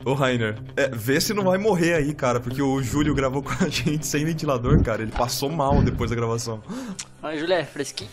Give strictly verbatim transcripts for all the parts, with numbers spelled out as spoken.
Ô, Rainer, é, vê se não vai morrer aí, cara, porque o Júlio gravou com a gente sem ventilador, cara. Ele passou mal depois da gravação. Mas, Júlio, é fresquinho.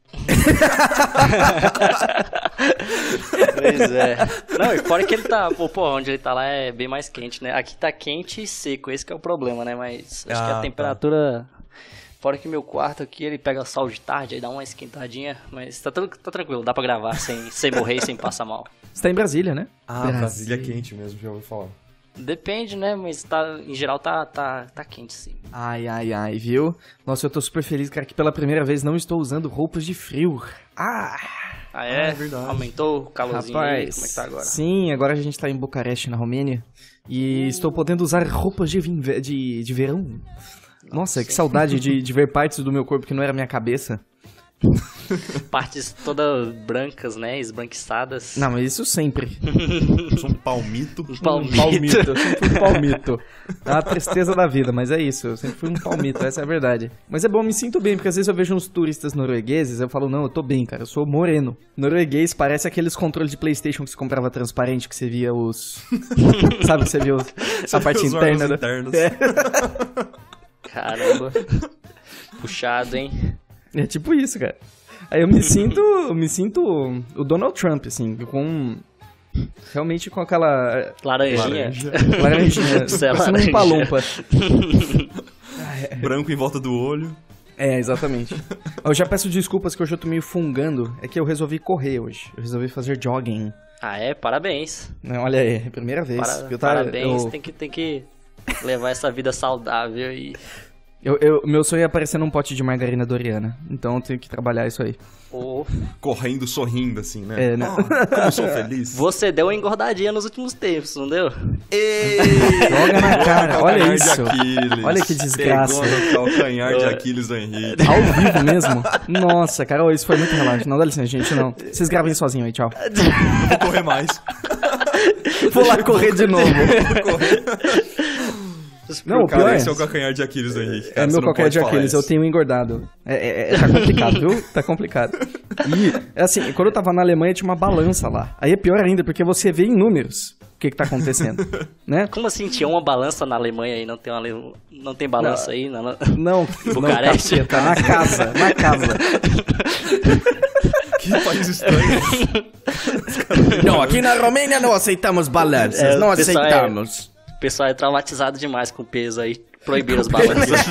Pois é. Não, e fora que ele tá... Pô, pô, onde ele tá lá é bem mais quente, né? Aqui tá quente e seco, esse que é o problema, né? Mas acho ah, que a temperatura... Tá. Fora que meu quarto aqui, ele pega sol de tarde, aí dá uma esquentadinha. Mas tá, tá tranquilo, dá pra gravar sem, sem morrer e sem passar mal. Você tá em Brasília, né? Ah, Brasília, Brasília é quente mesmo, já ouvi falar. Depende, né? Mas tá, em geral tá, tá, tá quente, sim. Ai, ai, ai, viu? Nossa, eu tô super feliz, cara, que pela primeira vez não estou usando roupas de frio. Ah! Ah, é? Ah, é verdade. Aumentou o calorzinho. Rapaz, aí? Como é que tá agora? Sim, agora a gente tá em Bucareste, na Romênia. E uh. estou podendo usar roupas de, de, de verão. Nossa, Nossa que saudade de, de ver partes do meu corpo que não era minha cabeça. Partes todas brancas, né? Esbranquiçadas. Não, mas isso sempre. Eu sou um palmito. Um palmito. palmito. Eu sempre fui um palmito. É uma tristeza da vida, mas é isso. Eu sempre fui um palmito, essa é a verdade. Mas é bom, eu me sinto bem, porque às vezes eu vejo uns turistas noruegueses, eu falo, não, eu tô bem, cara, eu sou moreno. Norueguês parece aqueles controles de PlayStation que você comprava transparente, que você via os... Sabe que você via os... a parte interna. Da... É. Caramba. Puxado, hein? É tipo isso, cara. Aí eu me sinto, eu me sinto o Donald Trump, assim, com... Realmente com aquela... Laranjinha. Laranjinha. Parecendo um palumpa. Branco em volta do olho. É, exatamente. Eu já peço desculpas que hoje eu tô meio fungando. É que eu resolvi correr hoje. Eu resolvi fazer jogging. Ah, é? Parabéns. Olha aí, primeira vez. Para... eu tava, Parabéns, eu... tem, que, tem que levar essa vida saudável e... Eu, eu, meu sonho é aparecer num pote de margarina Doriana. Então eu tenho que trabalhar isso aí. Oh. Correndo, sorrindo, assim, né? É, né? Oh, como eu sou feliz. Você deu uma engordadinha nos últimos tempos, não deu? Ei! Joga na cara, olha isso. De olha que desgraça. Pegou no calcanhar de Aquiles do Henrique. Ao vivo mesmo? Nossa, cara, isso foi muito relaxante. Não, dá licença, gente, não. Vocês gravem sozinho aí, tchau. Não vou correr mais. Vou lá correr de novo. Vou correr. Não, o cara, pior é... esse é o calcanhar de Aquiles do Henrique. Cara, é meu calcanhar de Aquiles, eu tenho engordado. É, é, é, tá complicado, viu? Tá complicado. E, assim, quando eu tava na Alemanha tinha uma balança lá. Aí é pior ainda, porque você vê em números o que que tá acontecendo, né? Como assim, tinha uma balança na Alemanha e não tem, uma, não tem balança não, aí? Na, não, em Bucareste? Não, tá na casa, na casa. Que país estranho. Não, aqui na Romênia não aceitamos balanças, é, não aceitamos. É... O pessoal é traumatizado demais com peso aí. Proibiram as balanças.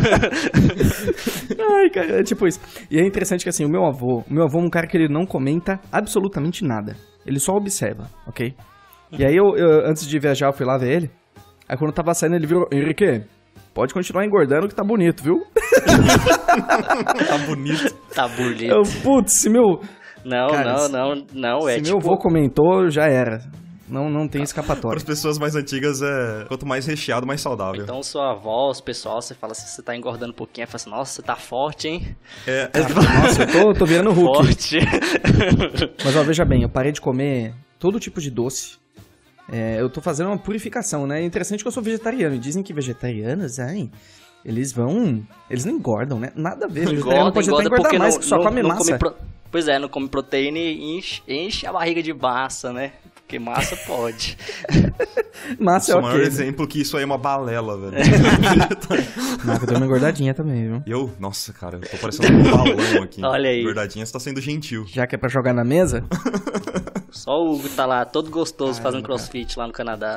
Ai, cara, é tipo isso. E é interessante que assim, o meu avô, o meu avô é um cara que ele não comenta absolutamente nada. Ele só observa, ok? E aí eu, eu antes de viajar, eu fui lá ver ele. Aí quando eu tava saindo, ele virou, Henrique, pode continuar engordando que tá bonito, viu? Tá bonito. Tá bonito. Eu, putz, se meu... Não, cara, não, não, não, é se tipo... meu avô comentou, já era. Não, não tem escapatória. Para as pessoas mais antigas, é quanto mais recheado, mais saudável. Então, sua avó, os pessoal, você fala assim, você tá engordando um pouquinho, aí fala assim, nossa, você tá forte, hein? É. Cara, nossa, eu tô, tô virando Hulk. Forte. Mas, ó, veja bem, eu parei de comer todo tipo de doce. É, eu tô fazendo uma purificação, né? É interessante que eu sou vegetariano. E dizem que vegetarianos, ai... Eles vão... Eles não engordam, né? Nada a ver. Não vegetariano pode até engordar mais, não, que só não, come não massa. Come pro... Pois é, não come proteína e enche, enche a barriga de massa, né? Porque massa pode. Massa é o ok. maior exemplo que isso aí é uma balela, velho. Marca deu uma engordadinha também, viu? E eu, nossa, cara, eu tô parecendo um balão aqui. Olha aí. Engordadinha, você tá sendo gentil. Já que é pra jogar na mesa? Só o Hugo tá lá, todo gostoso, fazendo crossfit lá no Canadá.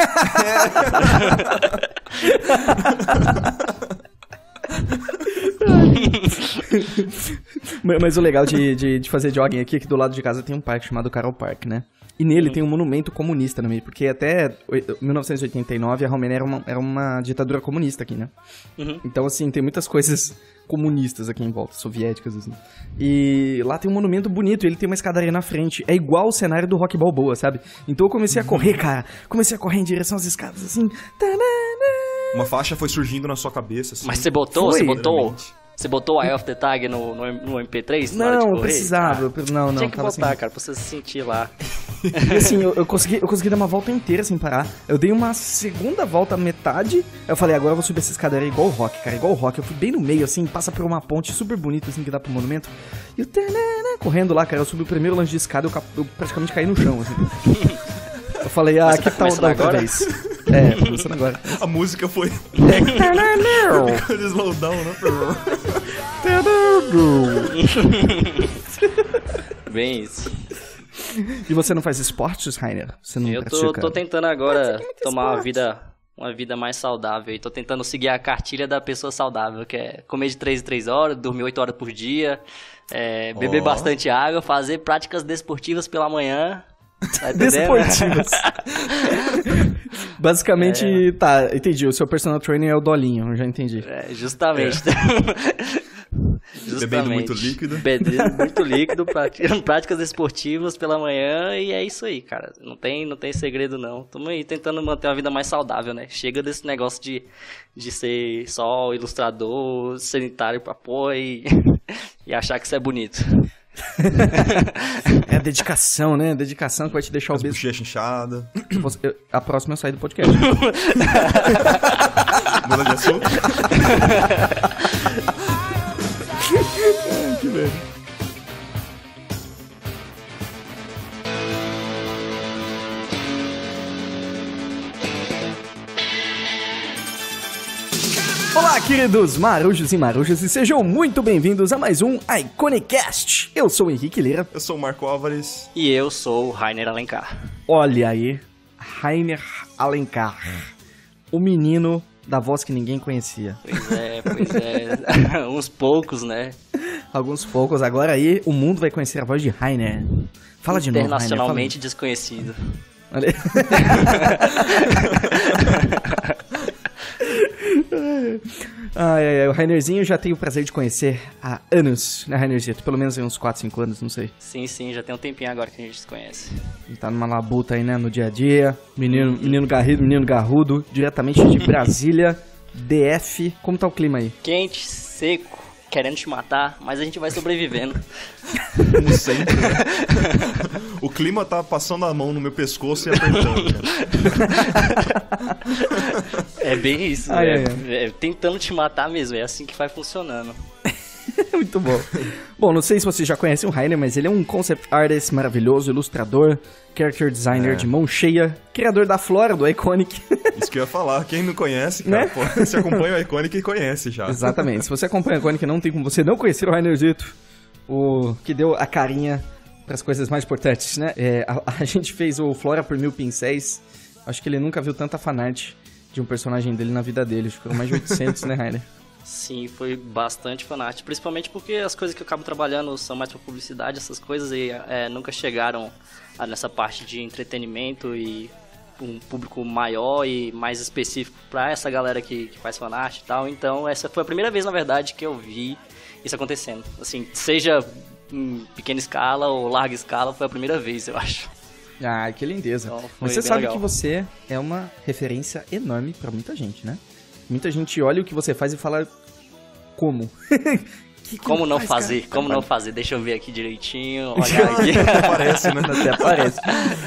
Mas o legal de, de, de fazer jogging aqui é que do lado de casa tem um parque chamado Carol Park, né? E nele uhum. tem um monumento comunista no meio, porque até mil novecentos e oitenta e nove a Romênia era uma, era uma ditadura comunista aqui, né? Uhum. Então, assim, tem muitas coisas comunistas aqui em volta, soviéticas, assim. E lá tem um monumento bonito, e ele tem uma escadaria na frente. É igual o cenário do Rock Balboa, sabe? Então eu comecei a correr, cara. Comecei a correr em direção às escadas, assim. Uma faixa foi surgindo na sua cabeça, assim. Mas você botou, foi, você botou... Você botou Eye of the Tag no, no, no M P três? Não, na hora de correr? precisava. Ah, não, não. tinha que botar, assim. cara, pra você se sentir lá. E assim, eu, eu, consegui, eu consegui dar uma volta inteira sem parar. Eu dei uma segunda volta, metade. Eu falei, agora eu vou subir essa escadaria igual o Rock, cara, igual o Rock. Eu fui bem no meio, assim, passa por uma ponte super bonita, assim, que dá pro monumento. E eu correndo lá, cara, eu subi o primeiro lanche de escada, eu, eu praticamente caí no chão, assim. falei, ah, Mas que tá tal começando da outra agora? vez? É, tá começando agora. A música foi... Ficou de slowdown, né? Bem isso. E você não faz esportes, Rainer? Você não Eu tô, pratica? tô tentando agora tomar uma vida, uma vida mais saudável. E tô tentando seguir a cartilha da pessoa saudável, que é comer de três em três horas, dormir oito horas por dia, é, beber Oh. bastante água, fazer práticas desportivas pela manhã. Tá entendendo? Desportivas. Basicamente, tá, entendi. O seu personal trainer é o Dolinho, eu já entendi. É, justamente. Justamente. Bebendo muito líquido. Bebendo muito líquido, prati- práticas esportivas pela manhã e é isso aí, cara. Não tem, não tem segredo, não. Estamos aí tentando manter uma vida mais saudável, né? Chega desse negócio de, de ser só ilustrador, sanitário pra pôr e, e achar que isso é bonito. É a dedicação, né? Dedicação que vai te deixar As obeso. bochechas inchadas. Você- eu- A próxima eu saio do podcast. Muda de assunto. Que velho. Olá, queridos marujos e marujas, e sejam muito bem-vindos a mais um Iconicast. Eu sou o Henrique Lira. Eu sou o Marco Álvares. E eu sou o Rainer Alencar. Olha aí, Rainer Alencar, o menino da voz que ninguém conhecia. Pois é, pois é. Uns poucos, né? Alguns poucos, agora aí o mundo vai conhecer a voz de Rainer. Fala de novo, Rainer. fala. Internacionalmente desconhecido. Olha aí. Ai, ai, ai, o Rainerzinho eu já tenho o prazer de conhecer há anos, né, Rainerzito? Pelo menos aí uns quatro, cinco anos, não sei. Sim, sim, já tem um tempinho agora que a gente se conhece. Ele tá numa labuta aí, né, no dia a dia. Menino, menino garrido, menino garrudo, diretamente de Brasília, D F. Como tá o clima aí? Quente, seco, querendo te matar, mas a gente vai sobrevivendo. Como sempre. Né? O clima tá passando a mão no meu pescoço e apertando. Cara. É bem isso, Ai, né? ai, É, tentando te matar mesmo, é assim que vai funcionando. Muito bom. Bom, não sei se vocês já conhecem o Rainer, mas ele é um concept artist maravilhoso, ilustrador, character designer É. de mão cheia, criador da Flora, do Iconic. Isso que eu ia falar. Quem não conhece, cara, Né? pô, você acompanha o Iconic e conhece já. Exatamente. Se você acompanha o Iconic, não tem como você não conhecer o Rainerzito, o que deu a carinha para as coisas mais importantes, né? É, a, a gente fez o Flora por mil pincéis. Acho que ele nunca viu tanta fanart de um personagem dele na vida dele. Acho que foram mais de oitocentos, né, Rainer? Sim, foi bastante fanático, principalmente porque as coisas que eu acabo trabalhando são mais pra publicidade, essas coisas, e é, nunca chegaram a, nessa parte de entretenimento e um público maior e mais específico pra essa galera que, que faz fanart e tal. Então essa foi a primeira vez, na verdade, que eu vi isso acontecendo. Assim, seja em pequena escala ou larga escala, foi a primeira vez, eu acho. Ah, que lindeza. Então, foi Mas você bem sabe legal. que você é uma referência enorme pra muita gente, né? Muita gente olha o que você faz e fala... Como? Que- Como não faz, fazer? cara? Como não fazer? Deixa eu ver aqui direitinho, olhar aqui. Parece, né? Até aparece.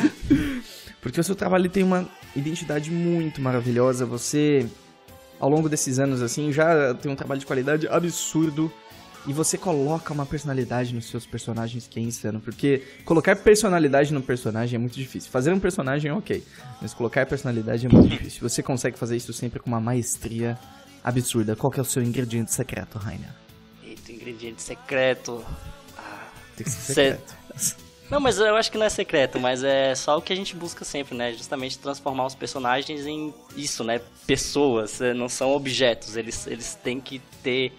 Porque o seu trabalho ele tem uma identidade muito maravilhosa. Você, ao longo desses anos, assim, já tem um trabalho de qualidade absurdo. E você coloca uma personalidade nos seus personagens que é insano. Porque colocar personalidade no personagem é muito difícil. Fazer um personagem é ok. Mas colocar personalidade é muito difícil. Você consegue fazer isso sempre com uma maestria absurda. Qual que é o seu ingrediente secreto, Rainer? Eita, ingrediente secreto. Ah, Tem que ser Certo. secreto. não, mas eu acho que não é secreto, mas é só o que a gente busca sempre, né? Justamente transformar os personagens em isso, né? Pessoas, eh, não são objetos. Eles, eles têm que ter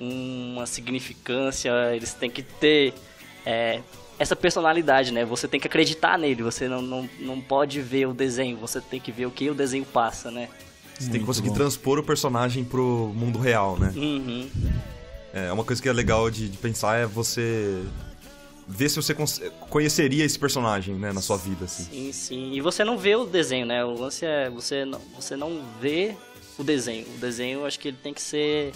uma significância, eles têm que ter é, essa personalidade, né? Você tem que acreditar nele, você não, não, não pode ver o desenho, você tem que ver o que o desenho passa, né? Você tem que Muito conseguir bom. transpor o personagem pro mundo real, né? Uhum. É, uma coisa que é legal de, de pensar é você ver se você cons- conheceria esse personagem, né, na sua vida, assim. Sim, sim. E você não vê o desenho, né? O lance é você não, você não vê o desenho. O desenho, eu acho que ele tem que ser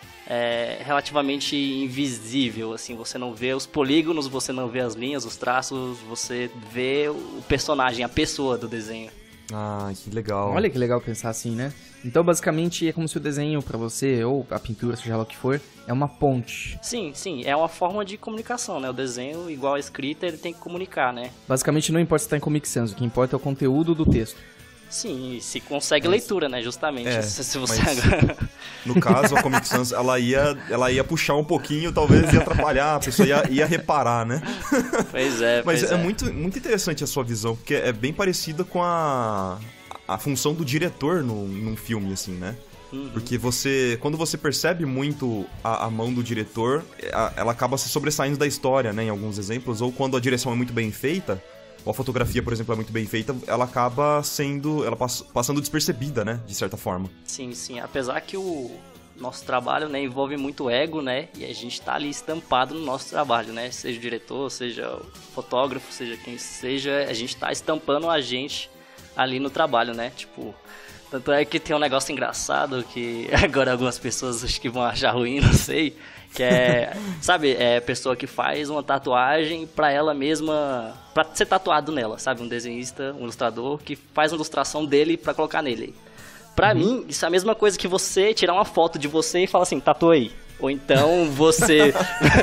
é, relativamente invisível, assim. Você não vê os polígonos, você não vê as linhas, os traços, você vê o personagem, a pessoa do desenho. Ah, que legal. Olha que legal pensar assim, né? Então, basicamente, é como se o desenho pra você, ou a pintura, seja lá o que for, é uma ponte. Sim, sim, é uma forma de comunicação, né? O desenho, igual a escrita, ele tem que comunicar, né? Basicamente, não importa se tá em Comic Sans, o que importa é o conteúdo do texto. Sim, e se consegue mas, leitura, né? Justamente. É, se, se você mas, agora... No caso, a Comic Sans, ela ia, ela ia puxar um pouquinho, talvez ia atrapalhar, a pessoa ia, ia reparar, né? Pois é, Mas pois é, é. Muito, muito interessante a sua visão, porque é bem parecida com a, a função do diretor no, num filme, assim, né? Uhum. Porque você, quando você percebe muito a, a mão do diretor, a, ela acaba se sobressaindo da história, né? Em alguns exemplos, ou quando a direção é muito bem feita, ou a fotografia, por exemplo, é muito bem feita, ela acaba sendo, ela pass, passando despercebida, né, de certa forma. Sim, sim, apesar que o nosso trabalho, né, envolve muito ego, né, e a gente tá ali estampado no nosso trabalho, né, seja o diretor, seja o fotógrafo, seja quem seja, a gente tá estampando a gente ali no trabalho, né, tipo... Tanto é que tem um negócio engraçado que agora algumas pessoas acho que vão achar ruim, não sei, que é, sabe, é pessoa que faz uma tatuagem pra ela mesma, pra ser tatuado nela, sabe, um desenhista, um ilustrador que faz uma ilustração dele pra colocar nele. Pra uhum. mim, isso é a mesma coisa que você tirar uma foto de você e falar assim, tatua aí. Ou então você...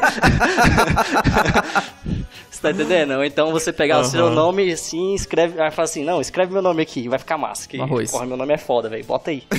Você tá entendendo? Ou então você pegar uhum. o seu nome assim, escreve... Vai falar assim, não, escreve meu nome aqui, vai ficar massa. Que, porra, meu nome é foda, velho, bota aí.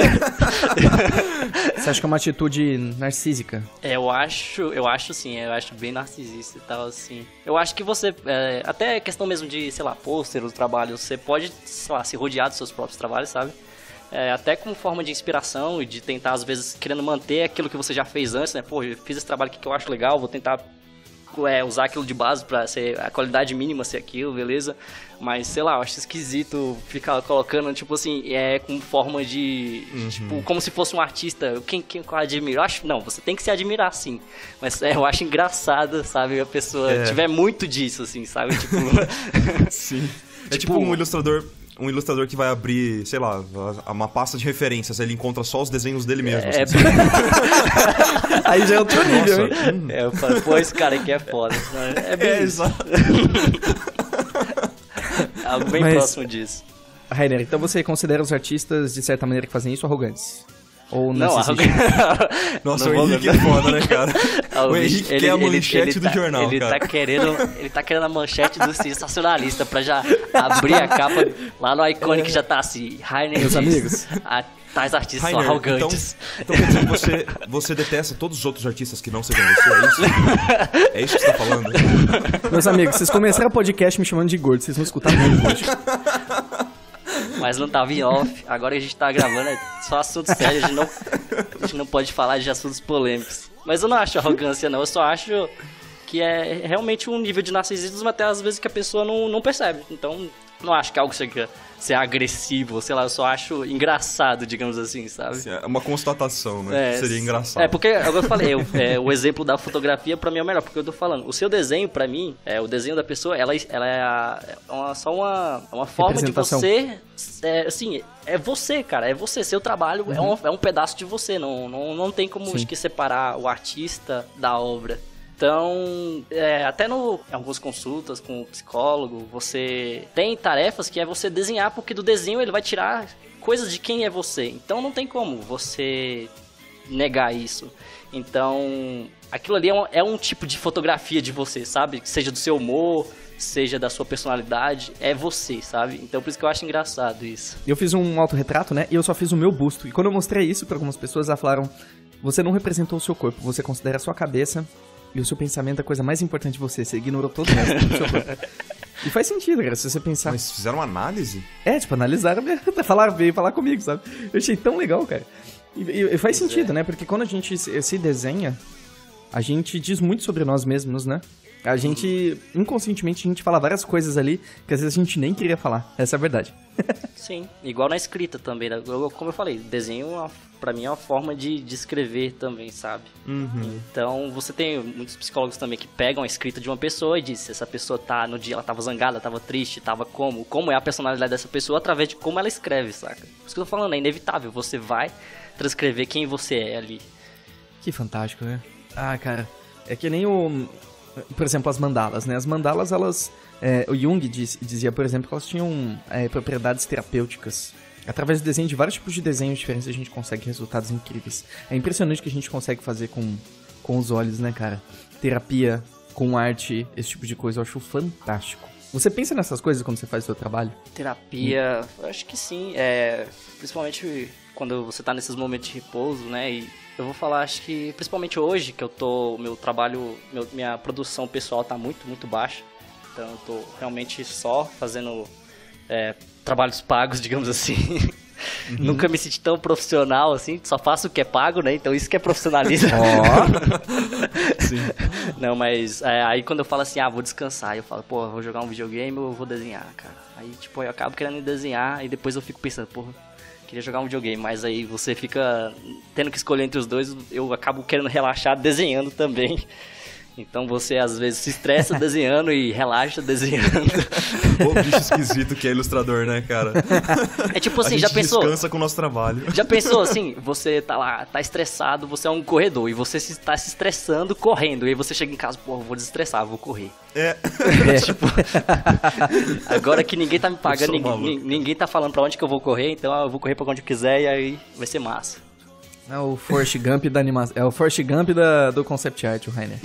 Você acha que é uma atitude narcísica? É, eu acho, eu acho sim, eu acho bem narcisista e tal, assim. Eu acho que você, é, até questão mesmo de, sei lá, pôster do trabalho, você pode, sei lá, se rodear dos seus próprios trabalhos, sabe? É, até como forma de inspiração e de tentar, às vezes, querendo manter aquilo que você já fez antes, né? Pô, eu fiz esse trabalho aqui que eu acho legal, vou tentar é, usar aquilo de base pra ser a qualidade mínima ser aquilo, beleza? Mas, sei lá, eu acho esquisito ficar colocando, tipo assim, é com forma de... Uhum. Tipo, como se fosse um artista, quem, quem eu admiro? Eu acho, não, você tem que se admirar, sim. Mas é, eu acho engraçado, sabe? A pessoa é. tiver muito disso, assim, sabe? Tipo... Sim. É tipo, tipo um ilustrador... Um ilustrador que vai abrir, sei lá, uma pasta de referências, ele encontra só os desenhos dele mesmo. É, assim. é... Aí já é outro nível, hein? Hum. É, eu falo, pô, esse cara aqui é foda. É bem é, isso. Exato. Algo bem Mas, próximo disso. Rainer, então você considera os artistas, de certa maneira, que fazem isso arrogantes? Ou não, narcisistas? Nossa, não o Henrique é foda, né, cara? Ah, o, o Henrique ele, quer a ele, manchete ele, ele do tá, jornal, ele cara. Tá querendo, ele tá querendo a manchete do sensacionalista pra já abrir a capa lá no Iconic, já tá assim, Rainer meus amigos. A, tais artistas Rainer, são arrogantes. Então, então quer dizer que você, você detesta todos os outros artistas que não sejam você, é isso? É isso que você tá falando? Meus amigos, vocês começaram o podcast me chamando de gordo, vocês vão escutar muito hoje. Mas não tava em off, agora a gente tá gravando, é só assunto sério, a gente, não, a gente não pode falar de assuntos polêmicos. Mas eu não acho arrogância não, eu só acho que é realmente um nível de narcisismo até às vezes que a pessoa não, não percebe. Então, não acho que algo seja ser agressivo, sei lá, eu só acho engraçado, digamos assim, sabe? É uma constatação, né? É, Seria engraçado. É, porque, agora eu falei, eu, é, o exemplo da fotografia pra mim é o melhor, porque eu tô falando, o seu desenho pra mim, é, o desenho da pessoa, ela, ela é, a, é uma, só uma, uma forma de você, é, assim, é você, cara, é você, seu trabalho uhum. é, um, é um pedaço de você, não, não, não tem como acho que separar o artista da obra. Então, é, até no, em algumas consultas com o psicólogo, você tem tarefas que é você desenhar, porque do desenho ele vai tirar coisas de quem é você. Então não tem como você negar isso. Então, aquilo ali é um, é um tipo de fotografia de você, sabe? Seja do seu humor, seja da sua personalidade, é você, sabe? Então por isso que eu acho engraçado isso. Eu fiz um autorretrato, né? E eu só fiz o meu busto. E quando eu mostrei isso pra algumas pessoas, elas falaram: você não representou o seu corpo, você considera a sua cabeça e o seu pensamento a coisa mais importante de você. Você ignorou todo o resto do seu corpo. E faz sentido, cara, se você pensar. Mas fizeram uma análise? É, tipo, analisaram, falaram, veio falar comigo, sabe? Eu achei tão legal, cara. E, e, e faz pois sentido, é. né? Porque quando a gente se, se desenha, a gente diz muito sobre nós mesmos, né? A gente, inconscientemente, a gente fala várias coisas ali que às vezes a gente nem queria falar. Essa é a verdade. Sim, igual na escrita também. Né? Eu, como eu falei, desenho pra mim é uma forma de, de escrever também, sabe? Uhum. Então, você tem muitos psicólogos também que pegam a escrita de uma pessoa e dizem se essa pessoa tá, no dia ela tava zangada, tava triste, tava como, como é a personalidade dessa pessoa através de como ela escreve, saca? Por isso que eu tô falando, é inevitável, você vai transcrever quem você é ali. Que fantástico, né? Ah, cara, é que nem o... por exemplo, as mandalas, né? As mandalas, elas... É, o Jung diz, dizia, por exemplo, que elas tinham é, propriedades terapêuticas. Através do desenho, de vários tipos de desenhos diferentes, a gente consegue resultados incríveis. É impressionante o que a gente consegue fazer com, com os olhos, né, cara? Terapia, com arte, esse tipo de coisa, eu acho fantástico. Você pensa nessas coisas quando você faz o seu trabalho? Terapia, hum. acho que sim. É, principalmente quando você tá nesses momentos de repouso, né? E eu vou falar, acho que principalmente hoje, que eu tô... Meu trabalho, meu, minha produção pessoal tá muito, muito baixa. Então eu tô realmente só fazendo é, trabalhos pagos, digamos assim. Uhum. Nunca me senti tão profissional assim, só faço o que é pago, né? Então isso que é profissionalismo. Oh. Sim. Não, mas é, aí quando eu falo assim, ah, vou descansar, eu falo, pô, eu vou jogar um videogame ou eu vou desenhar, cara. Aí tipo, eu acabo querendo desenhar e depois eu fico pensando, porra, queria jogar um videogame, mas aí você fica tendo que escolher entre os dois, eu acabo querendo relaxar desenhando também. Então você às vezes se estressa desenhando e relaxa desenhando. Pô, bicho esquisito que é ilustrador, né, cara? É tipo assim, a já gente pensou? descansa com o nosso trabalho. Já pensou assim, você tá lá, tá estressado, você é um corredor e você se, tá se estressando correndo. E aí você chega em casa, pô, vou desestressar, vou correr. É. É tipo, agora que ninguém tá me pagando, ninguém, ninguém tá falando pra onde que eu vou correr, então eu vou correr pra onde eu quiser e aí vai ser massa. É o Forrest Gump da animação. É o Forrest Gump da, do concept art, o Rainer.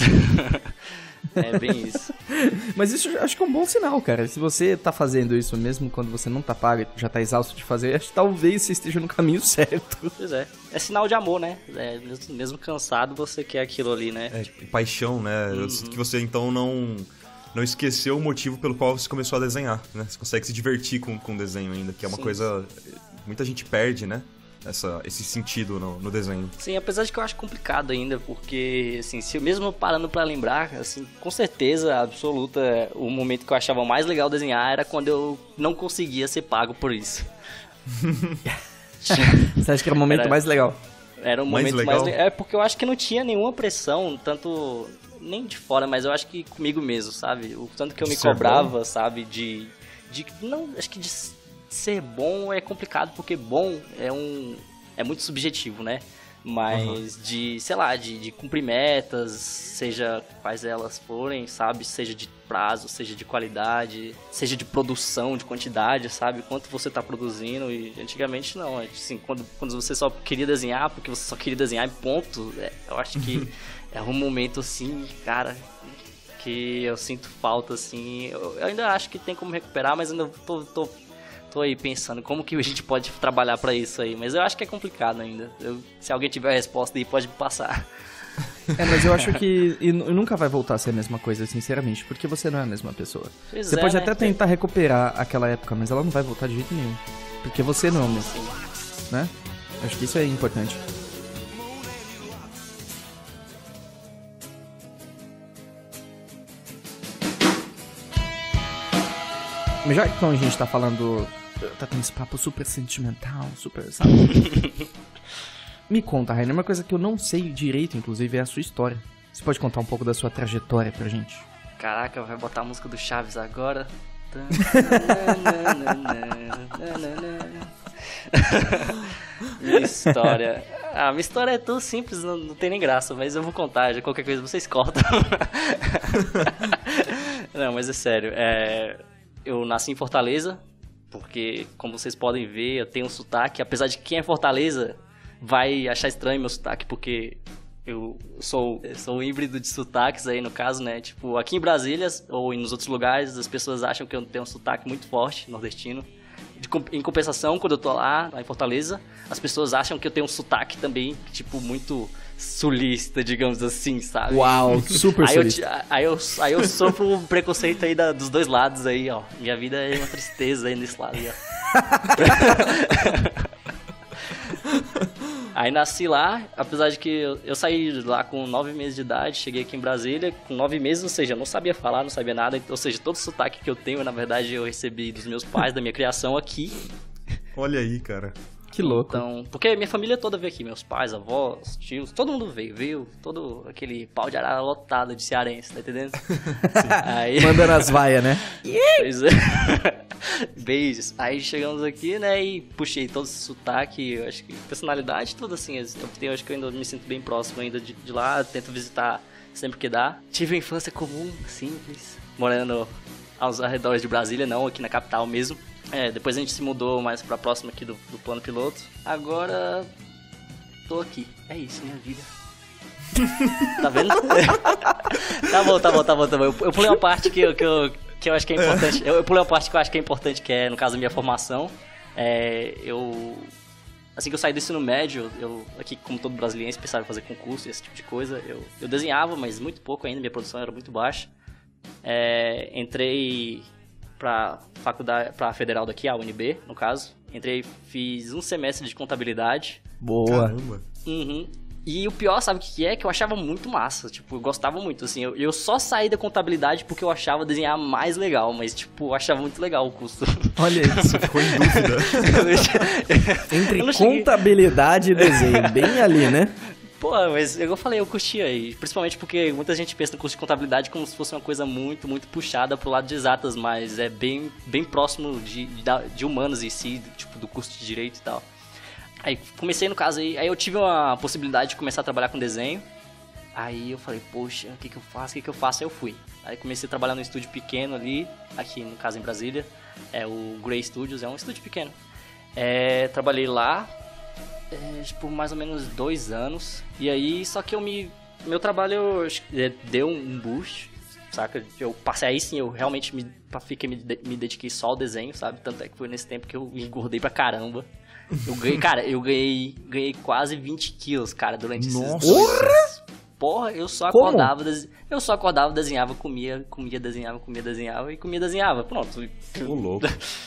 É bem isso. Mas isso eu acho que é um bom sinal, cara. Se você tá fazendo isso mesmo quando você não tá pago, já tá exausto de fazer, acho que talvez você esteja no caminho certo. Pois é. É sinal de amor, né? É, mesmo, mesmo cansado, você quer aquilo ali, né? É, paixão, né? Uhum. Que você então não... não esqueceu o motivo pelo qual você começou a desenhar, né? Você consegue se divertir com, com o desenho ainda, que é uma Sim. coisa... Muita gente perde, né? Essa, esse sentido no, no desenho. Sim, apesar de que eu acho complicado ainda, porque, assim, se eu mesmo parando pra lembrar, assim, com certeza absoluta, o momento que eu achava mais legal desenhar era quando eu não conseguia ser pago por isso. Você acha que era o momento era, mais legal? Era o mais momento legal? mais legal. É porque eu acho que não tinha nenhuma pressão, tanto nem de fora, mas eu acho que comigo mesmo, sabe? O tanto que eu me Ser cobrava, bom. sabe? De, de. Não, acho que de ser bom é complicado, porque bom é um. É muito subjetivo, né? Mas uhum. de, sei lá, de, de cumprir metas, seja quais elas forem, sabe? Seja de prazo, seja de qualidade, seja de produção, de quantidade, sabe? Quanto você tá produzindo. E antigamente não, assim, quando, quando você só queria desenhar, porque você só queria desenhar e ponto, é, eu acho que é um momento assim, cara, que eu sinto falta, assim. Eu, eu ainda acho que tem como recuperar, mas ainda tô... tô Tô aí pensando como que a gente pode trabalhar pra isso aí, mas eu acho que é complicado ainda. Eu, se alguém tiver a resposta aí, pode me passar. É, mas eu acho que e nunca vai voltar a ser a mesma coisa, sinceramente, porque você não é a mesma pessoa. Pois você é, pode né? até tentar recuperar aquela época, mas ela não vai voltar de jeito nenhum. Porque você não é o mesmo, Sim. né? Acho que isso é importante. Mas já que então a gente tá falando... Tá tendo esse papo super sentimental, super... sabe? Me conta, Rainer, uma coisa que eu não sei direito, inclusive, é a sua história. Você pode contar um pouco da sua trajetória pra gente? Caraca, vai botar a música do Chaves agora? Minha história... Ah, minha história é tão simples, não, não tem nem graça, mas eu vou contar, já qualquer coisa vocês cortam. Não, mas é sério, é... Eu nasci em Fortaleza, porque, como vocês podem ver, eu tenho um sotaque. Apesar de quem é Fortaleza vai achar estranho meu sotaque, porque eu sou, eu sou um híbrido de sotaques aí, no caso, né? Tipo, aqui em Brasília ou nos outros lugares, as pessoas acham que eu tenho um sotaque muito forte, nordestino. De, em compensação, quando eu tô lá, lá em Fortaleza, as pessoas acham que eu tenho um sotaque também, tipo, muito sulista, digamos assim, sabe? Uau, super aí sulista. Eu, aí, eu, aí eu sofro um preconceito aí da, dos dois lados aí, ó. Minha vida é uma tristeza aí nesse lado aí, ó. Aí nasci lá, apesar de que eu, eu saí lá com nove meses de idade, cheguei aqui em Brasília com nove meses, ou seja, eu não sabia falar, não sabia nada, ou seja, todo o sotaque que eu tenho, na verdade, eu recebi dos meus pais, da minha criação aqui. Olha aí, cara. Que louco. Então, porque minha família toda veio aqui, meus pais, avós, tios, todo mundo veio, veio todo aquele pau de arara lotado de cearense, tá entendendo? Aí... Mandando as vaias, né? Pois é. Beijos. Aí chegamos aqui, né, e puxei todo esse sotaque, eu acho que personalidade, tudo assim, eu tenho, acho que eu ainda me sinto bem próximo ainda de, de lá, tento visitar sempre que dá. Tive uma infância comum, simples, morando aos arredores de Brasília, não aqui na capital mesmo. É, depois a gente se mudou mais pra próxima aqui do, do plano piloto. Agora, tô aqui. É isso, minha vida. Tá vendo? Tá bom, tá bom, tá bom, tá bom. Eu, eu pulei uma parte que eu, que, eu, que eu acho que é importante. Eu, eu pulei uma parte que eu acho que é importante, que é, no caso, a minha formação. É, eu... Assim que eu saí do ensino médio, eu, aqui como todo brasileiro, pensava em fazer concurso e esse tipo de coisa. Eu, eu desenhava, mas muito pouco ainda, minha produção era muito baixa. É, entrei pra faculdade, pra federal daqui, a U N B, no caso. Entrei, fiz um semestre de contabilidade. Boa. Caramba. Uhum. E o pior, sabe o que é? Que eu achava muito massa, tipo, eu gostava muito, assim, eu, eu só saí da contabilidade porque eu achava desenhar mais legal, mas, tipo, eu achava muito legal o curso. Olha isso. Ficou em dúvida. Entre contabilidade e desenho, bem ali, né? Pô, mas eu falei, eu curtia aí, principalmente porque muita gente pensa no curso de contabilidade como se fosse uma coisa muito, muito puxada pro lado de exatas, mas é bem, bem próximo de, de, de humanas em si, tipo, do curso de direito e tal. Aí comecei no caso aí, aí eu tive uma possibilidade de começar a trabalhar com desenho. Aí eu falei, poxa, o que que eu faço, o que que eu faço? Aí eu fui. Aí comecei a trabalhar num estúdio pequeno ali, aqui no caso em Brasília. É o Grey Studios, é um estúdio pequeno. É, trabalhei lá é, por mais ou menos dois anos. E aí, só que eu me... Meu trabalho é, deu um boost, saca? Eu passei aí sim, eu realmente me, fiquei, me, me dediquei só ao desenho, sabe? Tanto é que foi nesse tempo que eu engordei pra caramba. Eu ganhei, cara, eu ganhei, ganhei quase vinte quilos, cara, durante esses Nossa. dois anos. Porra, eu só Como? acordava, des... eu só acordava, desenhava, comia, comia, desenhava, comia, desenhava e comia, desenhava. Pronto. Ô, louco.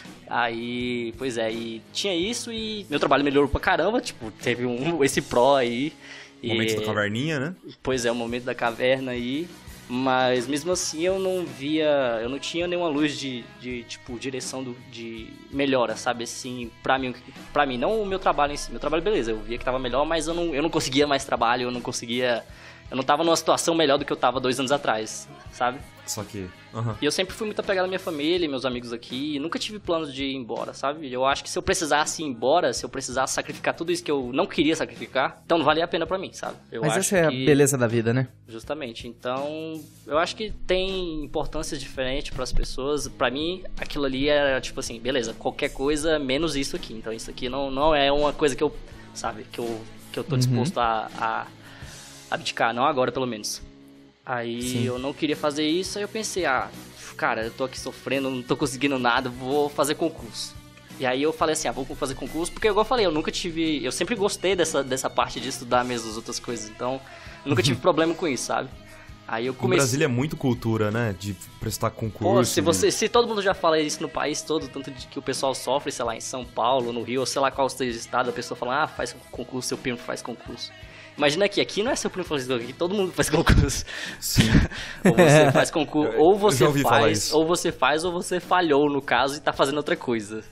Aí, pois é, e tinha isso e meu trabalho melhorou pra caramba, tipo, teve um, esse pró aí. Momento e... da caverninha, né? Pois é, o momento da caverna aí. Mas mesmo assim eu não via, eu não tinha nenhuma luz de, de tipo, direção do, de melhora, sabe, assim, pra mim, pra mim, não o meu trabalho em si, meu trabalho beleza, eu via que tava melhor, mas eu não, eu não conseguia mais trabalho, eu não conseguia, eu não tava numa situação melhor do que eu tava dois anos atrás, sabe? Só que... Uhum. E eu sempre fui muito apegado à minha família, meus amigos aqui, e nunca tive planos de ir embora, sabe? Eu acho que se eu precisasse ir embora, se eu precisasse sacrificar tudo isso que eu não queria sacrificar, então não valia a pena pra mim, sabe? Eu Mas acho essa é que... a beleza da vida, né? Justamente, então eu acho que tem importâncias diferentes pras pessoas. Pra mim, aquilo ali era tipo assim, beleza, qualquer coisa menos isso aqui. Então isso aqui não, não é uma coisa que eu, sabe, que eu, que eu tô disposto uhum. a, a abdicar, não agora pelo menos. Aí Sim. eu não queria fazer isso, aí eu pensei, ah, cara, eu tô aqui sofrendo, não tô conseguindo nada, vou fazer concurso. E aí eu falei assim, ah, vou fazer concurso, porque igual eu falei, eu nunca tive, eu sempre gostei dessa, dessa parte de estudar mesmo as outras coisas, então nunca tive problema com isso, sabe? Aí eu comecei... O Brasil é muito cultura, né, de prestar concurso. Pô, se, você, se todo mundo já fala isso no país todo, tanto de que o pessoal sofre, sei lá, em São Paulo, no Rio, ou sei lá qual seja o estado, a pessoa fala, ah, faz concurso, seu primo faz concurso. Imagina aqui, aqui não é seu primo faz concurso, aqui todo mundo faz concurso. Sim. Ou você faz concurso, ou você faz, ou você faz, ou você falhou no caso e tá fazendo outra coisa.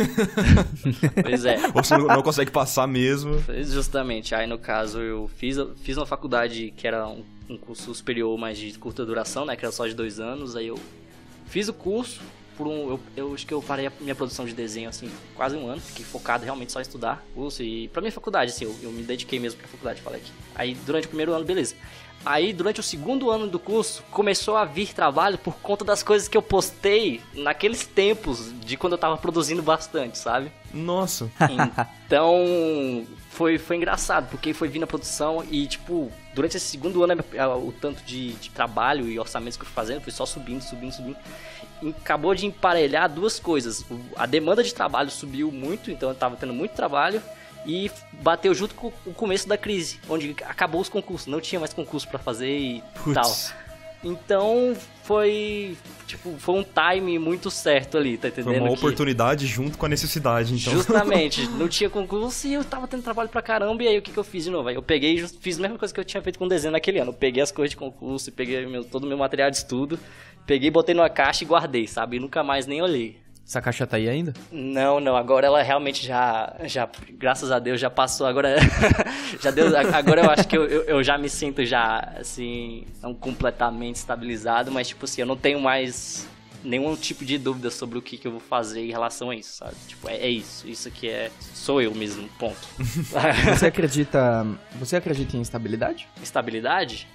Pois é. Ou você não consegue passar mesmo. Justamente, aí no caso eu fiz, fiz uma faculdade que era um, um curso superior, mas de curta duração, né, que era só de dois anos, aí eu fiz o curso. Por um, eu, eu acho que eu parei a minha produção de desenho, assim, quase um ano. Fiquei focado realmente só em estudar curso. E pra minha faculdade, assim, eu, eu me dediquei mesmo pra faculdade, falei aqui. Aí, durante o primeiro ano, beleza. Aí, durante o segundo ano do curso, começou a vir trabalho por conta das coisas que eu postei naqueles tempos de quando eu tava produzindo bastante, sabe? Nossa. Então, foi, foi engraçado, porque foi vindo a produção e, tipo, durante esse segundo ano, o tanto de, de trabalho e orçamentos que eu fui fazendo, foi só subindo, subindo, subindo. Acabou de emparelhar duas coisas. A demanda de trabalho subiu muito, então eu tava tendo muito trabalho. E bateu junto com o começo da crise, onde acabou os concursos, não tinha mais concurso pra fazer e Puts. tal. Então foi tipo, foi um time muito certo ali, tá entendendo? Foi uma que... oportunidade junto com a necessidade, então. Justamente, não tinha concurso e eu tava tendo trabalho pra caramba, e aí o que que eu fiz de novo? Aí eu peguei e fiz a mesma coisa que eu tinha feito com desenho naquele ano. Eu peguei as coisas de concurso, peguei meu, todo o meu material de estudo, peguei, botei numa caixa e guardei, sabe? E nunca mais nem olhei. Essa caixa tá aí ainda? Não, não, agora ela realmente já, já graças a Deus, já passou, agora, já deu, agora eu acho que eu, eu, eu já me sinto já, assim, não completamente estabilizado, mas tipo assim, eu não tenho mais nenhum tipo de dúvida sobre o que, que eu vou fazer em relação a isso, sabe? Tipo, é, é isso, isso aqui é, sou eu mesmo, ponto. Você acredita, você acredita em estabilidade? Estabilidade?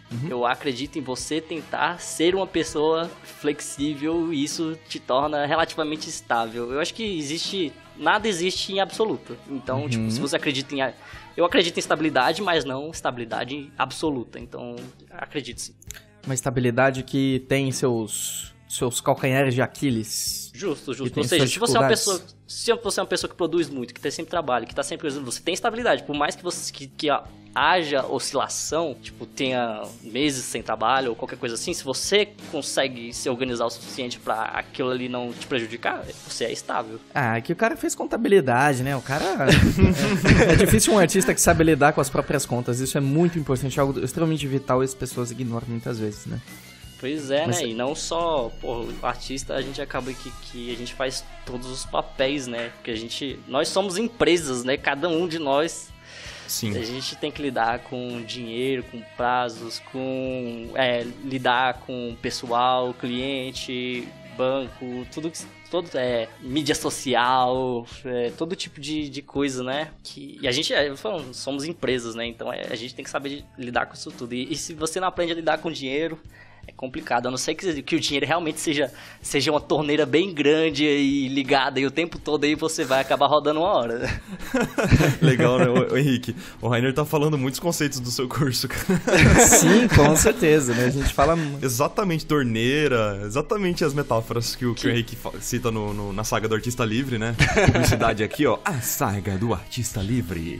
Uhum. Eu acredito em você tentar ser uma pessoa flexível e isso te torna relativamente estável. Eu acho que existe... Nada existe em absoluto. Então, uhum. tipo, se você acredita em... Eu acredito em estabilidade, mas não estabilidade absoluta. Então, acredito sim. Uma estabilidade que tem seus, seus calcanhares de Aquiles. Justo, justo. Ou seja, se você é uma pessoa... Se você é uma pessoa que produz muito, que tem sempre trabalho, que está sempre usando, você tem estabilidade. Por mais que você que, que haja oscilação, tipo, tenha meses sem trabalho ou qualquer coisa assim, se você consegue se organizar o suficiente para aquilo ali não te prejudicar, você é estável. Ah, é que o cara fez contabilidade, né? O cara... é, é difícil um artista que sabe lidar com as próprias contas. Isso é muito importante, é algo extremamente vital e as pessoas ignoram muitas vezes, né? Pois é, Mas... né? E não só, pô, o artista, a gente acaba que, que a gente faz todos os papéis, né? Porque a gente... Nós somos empresas, né? Cada um de nós... Sim. A gente tem que lidar com dinheiro, com prazos, com... É, lidar com pessoal, cliente, banco, tudo que... Todo, é, mídia social, é, todo tipo de, de coisa, né? Que, e a gente, é, eu falo, somos empresas, né? Então é, a gente tem que saber lidar com isso tudo. E, e se você não aprende a lidar com dinheiro... É complicado, a não ser que, que o dinheiro realmente seja, seja uma torneira bem grande e ligada e o tempo todo aí você vai acabar rodando uma hora. Legal, né, o, o Henrique? O Rainer tá falando muitos conceitos do seu curso, cara. Sim, com certeza, né? A gente fala... Exatamente, torneira, exatamente as metáforas que o, que... Que o Henrique cita no, no, na saga do Artista Livre, né? Publicidade aqui, ó, a saga do Artista Livre.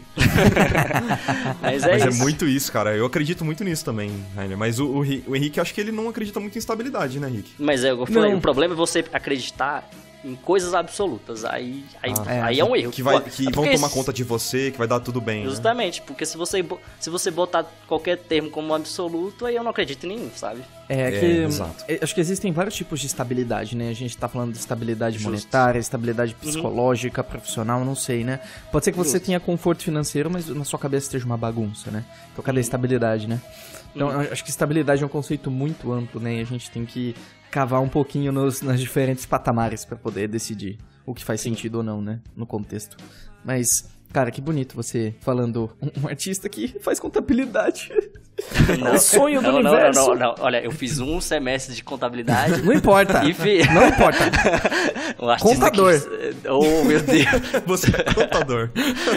Mas é Mas isso. é muito isso, cara. Eu acredito muito nisso também, Rainer. Mas o, o, o Henrique, acho que ele não acredita muito em estabilidade, né, Henrique? Mas é, eu falei, o problema é você acreditar em coisas absolutas. Aí, aí, ah, é, aí é um erro. Que, vai, Pô, que é vão tomar conta de você, que vai dar tudo bem. Justamente, né? Porque se você, se você botar qualquer termo como absoluto, aí eu não acredito em nenhum, sabe? É que... É, exato. Acho que existem vários tipos de estabilidade, né? A gente tá falando de estabilidade Justo. monetária, estabilidade psicológica, uhum. profissional, não sei, né? Pode ser que você Justo. tenha conforto financeiro, mas na sua cabeça esteja uma bagunça, né? Então, cadê a estabilidade, né? Então, uhum. acho que estabilidade é um conceito muito amplo, né? E a gente tem que cavar um pouquinho nos, nas diferentes patamares para poder decidir o que faz Sim. sentido ou não, né? No contexto. Mas, cara, que bonito você falando um, um artista que faz contabilidade. Não, o sonho do não, universo. Não, não, não, não. Olha, eu fiz um semestre de contabilidade. Não importa. E fi... Não importa. Um contador. Que... Oh, meu Deus. Você é contador.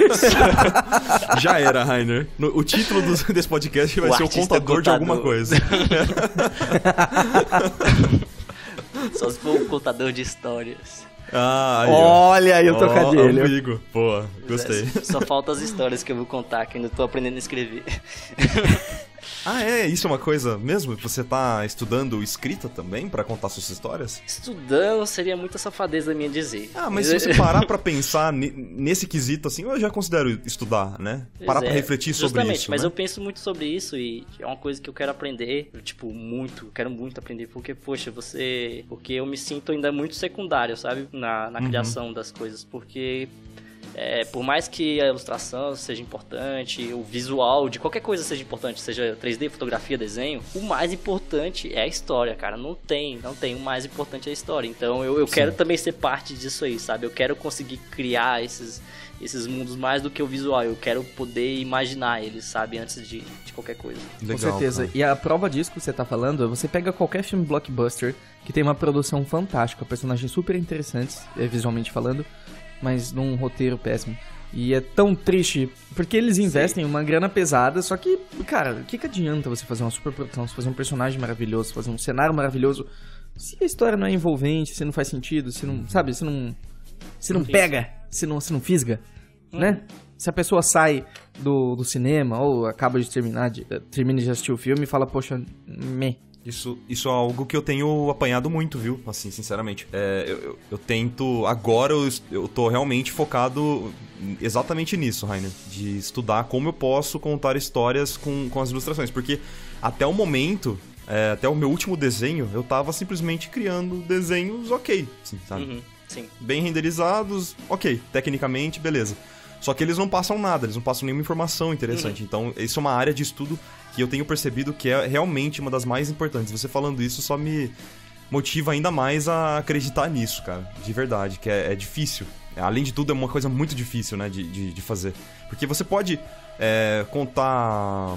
Já era, Rainer. No, o título do, desse podcast vai o ser o contador, contador de alguma coisa. Só se for um contador de histórias. Ah, aí, olha aí o oh, trocadilho. Amigo. Pô, gostei. É, só faltam as histórias que eu vou contar, que ainda tô aprendendo a escrever. Ah, é? Isso é uma coisa mesmo? Você tá estudando escrita também pra contar suas histórias? Estudando seria muita safadeza minha dizer. Ah, mas se você parar pra pensar nesse quesito, assim, eu já considero estudar, né? Pois parar é, pra refletir sobre justamente, isso, mas né? eu penso muito sobre isso e é uma coisa que eu quero aprender, tipo, muito, quero muito aprender, porque, poxa, você... Porque eu me sinto ainda muito secundário, sabe? Na, na uhum. criação das coisas, porque... É, por mais que a ilustração seja importante, o visual de qualquer coisa seja importante, seja três D, fotografia, desenho, o mais importante é a história, cara. Não tem, não tem. O mais importante é a história. Então eu, eu quero também ser parte disso aí, sabe? Eu quero conseguir criar esses, esses mundos mais do que o visual. Eu quero poder imaginar eles, sabe? Antes de, de qualquer coisa. Legal, com certeza. Cara. E a prova disso que você tá falando, você pega qualquer filme blockbuster que tem uma produção fantástica, personagens super interessantes, visualmente falando, mas num roteiro péssimo. E é tão triste, porque eles investem Sim. uma grana pesada, só que, cara, o que, que adianta você fazer uma super produção, você fazer um personagem maravilhoso, fazer um cenário maravilhoso, se a história não é envolvente, se não faz sentido, se não, sabe, se não, se não pega, se não, se não fisga, hum. né? Se a pessoa sai do, do cinema ou acaba de terminar, de, termina de assistir o filme e fala, poxa, meh. Isso, isso é algo que eu tenho apanhado muito, viu? Assim, sinceramente. É, eu, eu, eu tento... Agora eu, eu tô realmente focado exatamente nisso, Rainer. De estudar como eu posso contar histórias com, com as ilustrações. Porque até o momento, é, até o meu último desenho, eu tava simplesmente criando desenhos ok, assim, sabe? Uhum, sim. Bem renderizados, ok. Tecnicamente, beleza. Só que eles não passam nada, eles não passam nenhuma informação interessante. Uhum. Então, isso é uma área de estudo que eu tenho percebido que é realmente uma das mais importantes. Você falando isso só me motiva ainda mais a acreditar nisso, cara. De verdade, que é, é difícil. Além de tudo, é uma coisa muito difícil, né, de, de, de fazer. Porque você pode é, contar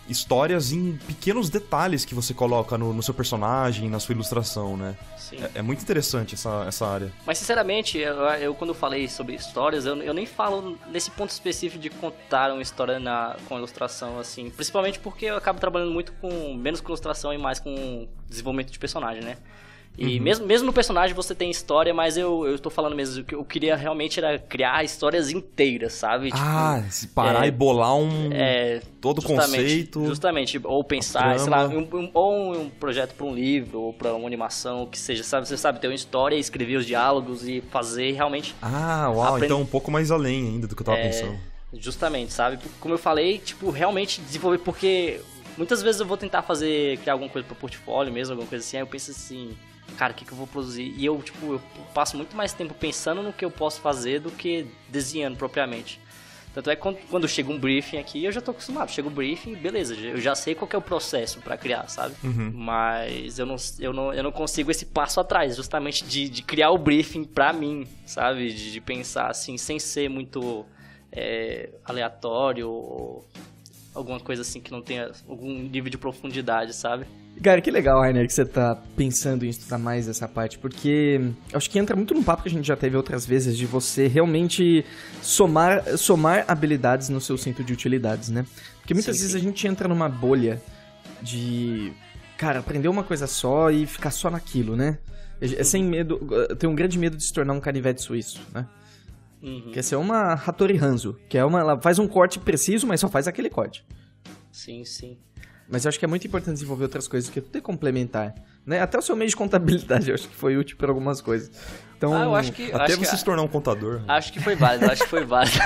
histórias em pequenos detalhes que você coloca no, no seu personagem, na sua ilustração, né? Sim. É, é muito interessante essa, essa área. Mas, sinceramente, eu, eu quando falei sobre histórias, eu, eu nem falo nesse ponto específico de contar uma história na, com ilustração, assim. Principalmente porque eu acabo trabalhando muito com, menos com ilustração e mais com desenvolvimento de personagem, né? E uhum. mesmo, mesmo no personagem você tem história, mas eu, eu tô falando mesmo, o que eu queria realmente era criar histórias inteiras, sabe? Tipo, ah, se parar é, e bolar um... É, todo o conceito... Justamente, ou pensar, sei lá, um, um, ou um projeto pra um livro, ou pra uma animação, que seja, sabe? Você sabe ter uma história, escrever os diálogos e fazer realmente... Ah, uau, aprend... então um pouco mais além ainda do que eu tava é, pensando. Justamente, sabe? Como eu falei, tipo, realmente desenvolver, porque muitas vezes eu vou tentar fazer, criar alguma coisa pro portfólio mesmo, alguma coisa assim, aí eu penso assim... Cara, o que, que eu vou produzir? E eu, tipo, eu passo muito mais tempo pensando no que eu posso fazer do que desenhando propriamente. Tanto é que quando, quando chega um briefing aqui, eu já tô acostumado. Chega o briefing, beleza, eu já sei qual que é o processo pra criar, sabe? Uhum. Mas eu não, eu, não, eu não consigo esse passo atrás, justamente de, de criar o briefing pra mim, sabe? De, de pensar assim, sem ser muito é, aleatório ou alguma coisa assim que não tenha algum nível de profundidade, sabe? Cara, que legal, Rainer, que você tá pensando em estudar mais essa parte, porque acho que entra muito num papo que a gente já teve outras vezes, de você realmente somar, somar habilidades no seu centro de utilidades, né? Porque muitas sim, vezes sim. a gente entra numa bolha de, cara, aprender uma coisa só e ficar só naquilo, né? É sem medo, tem um grande medo de se tornar um canivete suíço, né? Uhum. Quer ser uma Hattori Hanzo, que é uma, ela faz um corte preciso, mas só faz aquele corte. Sim, sim. Mas eu acho que é muito importante desenvolver outras coisas, porque tudo é complementar, né? Até o seu meio de contabilidade eu acho que foi útil para algumas coisas. Então, ah, eu acho que... Até acho você que, se tornar um contador. Acho que foi válido, acho que foi válido.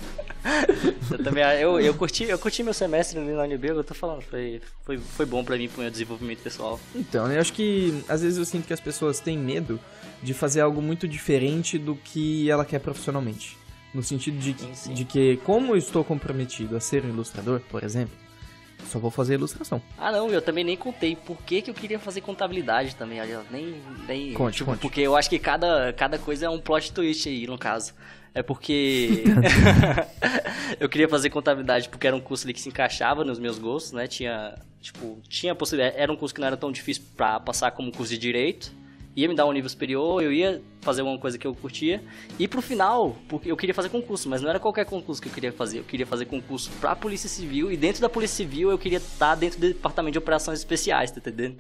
eu, também, eu, eu, curti, eu curti meu semestre ali na U N B, eu tô falando, foi, foi, foi bom pra mim, pro meu desenvolvimento pessoal. Então, né, eu acho que às vezes eu sinto que as pessoas têm medo de fazer algo muito diferente do que ela quer profissionalmente. No sentido de, sim, sim. de que, como eu estou comprometido a ser um ilustrador, por exemplo, só vou fazer ilustração. Ah, não, eu também nem contei por que, que eu queria fazer contabilidade também, aliás, nem... nem conte, tipo, conte. Porque eu acho que cada, cada coisa é um plot twist aí, no caso. É porque eu queria fazer contabilidade porque era um curso ali que se encaixava nos meus gostos, né? Tinha, tipo, tinha possibilidade, era um curso que não era tão difícil pra passar como curso de Direito. Ia me dar um nível superior, eu ia fazer uma coisa que eu curtia. E pro final, porque eu queria fazer concurso, mas não era qualquer concurso que eu queria fazer. Eu queria fazer concurso pra Polícia Civil, e dentro da Polícia Civil eu queria estar dentro do Departamento de Operações Especiais, tá entendendo?